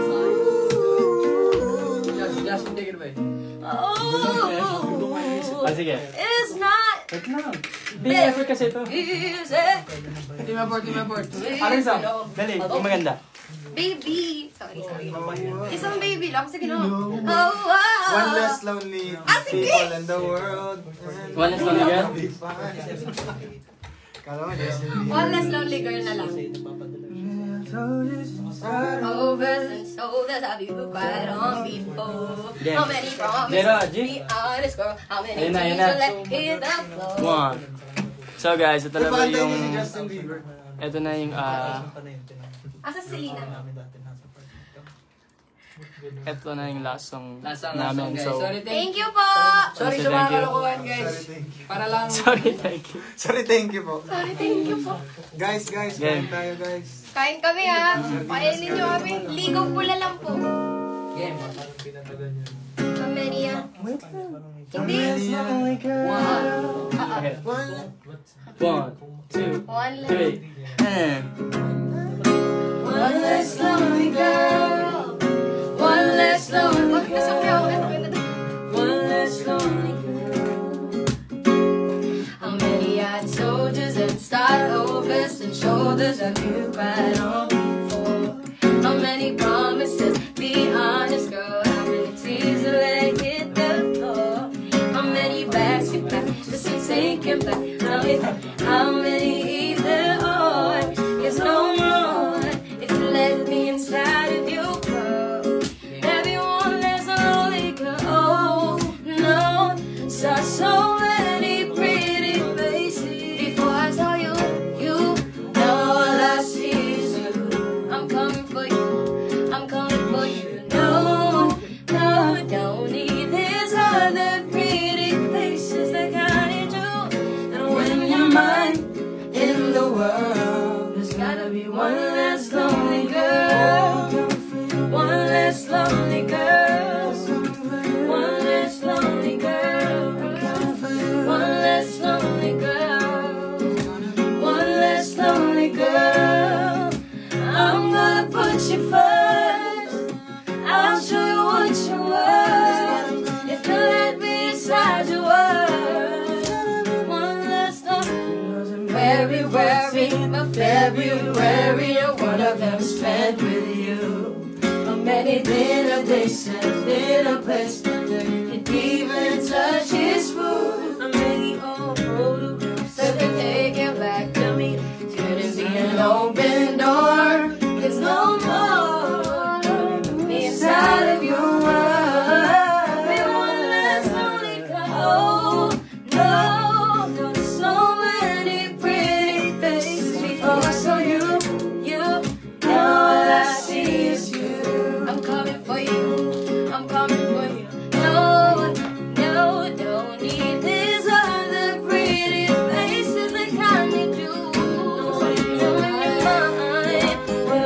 Just take it away. Oh, Sige. it's not Wait lang. Big effort kasi ito. easy. Team effort. Ano isang? Dali, yung maganda. Baby. Sorry. Isang baby lang. Sige na. Oh, wow. One less lonely sige. people in the world. One less lonely girl? Kala mo, Destiny. One less lonely girl na lang. Overs and shoulders, have you cried on before? Damn. How many promises? Zero, G. Be honest, girl. How many Ayun na, ayun tears na. you let hit the floor? One. So guys, ito na ba Napantay yung... niyo si Justin Bieber. Ito na yung... Asa si Selena? ito na yung last song Last namin. guys. So, Sorry, Thank you po! Sorry sa Thank mga you. kalokohan guys. Sorry, thank you. Para lang... sorry, thank you. Sorry, thank you po. Sorry, thank you po. Guys, Game. kain tayo guys. Kain kami ha. Kainin niyo kami. Ligaw pula lang po. Game. Kameria. Wait lang. Hindi. Lonely girl. Okay. 1, 2, One 3, and... One less lonely girl. One less lonely girl. One less lonely girl. How many eyed soldiers and startovers and shoulders have you cried on before? How many promises? Be honest, girl. How many tears you let hit the floor? How many bags you packed just in sinking back? How many either or? There's no more. If you let me inside of your world, everyone is a lonely girl. Oh no, saw so many pretty faces before I saw you. You know all I see is you. I'm coming for you. I'm coming for you. No, no, don't need these other pretty faces that kind of do. And when you're mine in the world, there's gotta be one less lonely girl. One less lonely girl. One less lonely girl. One less lonely girl. One less lonely girl. I'm gonna put you first. I'll show you what you worth. If you let me inside your world. One less lonely. Very wary, my February, one of them spent with you. How many dinner days and dinner plates didn't even touch his food? How many old photographs that they taken back to me? Couldn't be an open door. There's no more me inside of your world. Be one less lonely girl. No, there's so many pretty faces before I saw you. You know all I see is you. I'm coming for you. I'm coming for you. No, no, don't need these other pretty faces that kind of do. You're mine,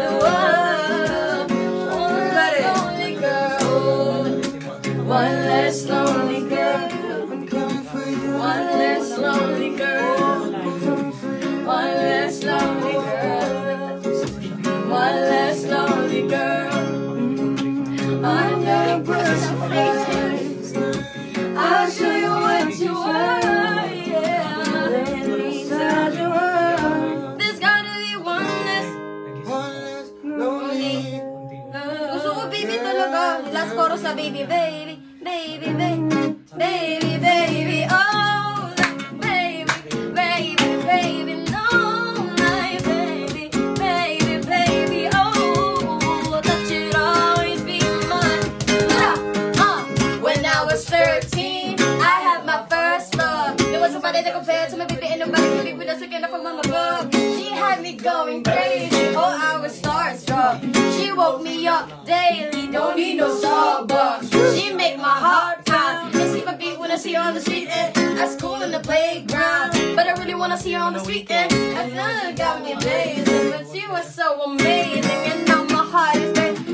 one less lonely girl. One less lonely girl. One less lonely girl. One less lonely girl. I'm gonna put your face. I'll show you what you are. Yeah, inside your world. There's gotta be one less lonely girl. Gusto ko baby talaga. Last chorus na baby, baby. Baby, baby, baby, baby, oh, baby, baby, baby, no, my baby, baby, baby, oh, that should always be mine. When I was 13, I had my first love. There was somebody that compared to my baby, and nobody could be with us again from my above. She had me going crazy, oh, I was starstruck. She woke me up daily, don't need no Starbucks. She make my heart pound. And see my beat when I see her on the street and at school in the playground. But I really wanna see her on the weekend. And that got me amazing, but she was so amazing. And now my heart is breaking.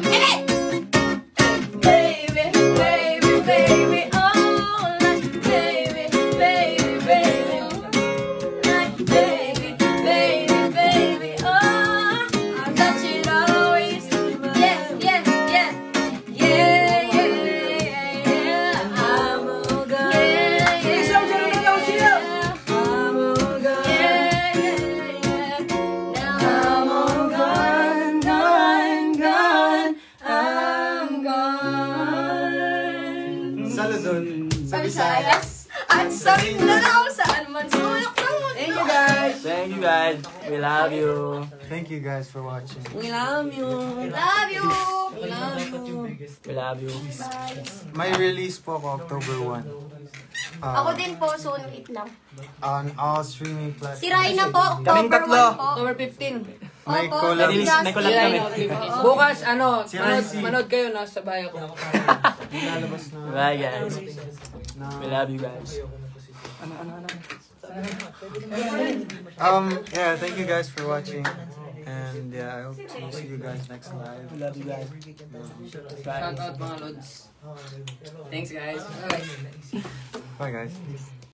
Baby, baby, baby, oh, like baby, baby, baby, like baby, baby, baby, oh, I thought you'd always, yeah, yeah, yeah, yeah, yeah, yeah, I'm all gone, yeah, yeah, I'm all gone, yeah, yeah, yeah, now I'm all gone, gone, gone, I'm gone. Sa Luzon, sa Sa Visayas. Visayas at sa Mindanao, saan man sulok ng mundo. Thank you guys. Thank you guys. We love you. Thank you guys for watching. We love you. Love you. We love you. We love you. May release po ako October 1. Ako din po, soon 8 lang. On all streaming platforms. Sirain na po, Kaming October tatlo. 1 po. October 15. May Opo, collab. si May collab Justin. kami. Bukas, Si RC. manood kayo na sa bahay ko. Lalabas na. Bye guys. na We love you guys. yeah, thank you guys for watching. And And I hope to see you guys next live. We love you guys. Shout out mga lods. Thanks guys. Bye. Bye guys.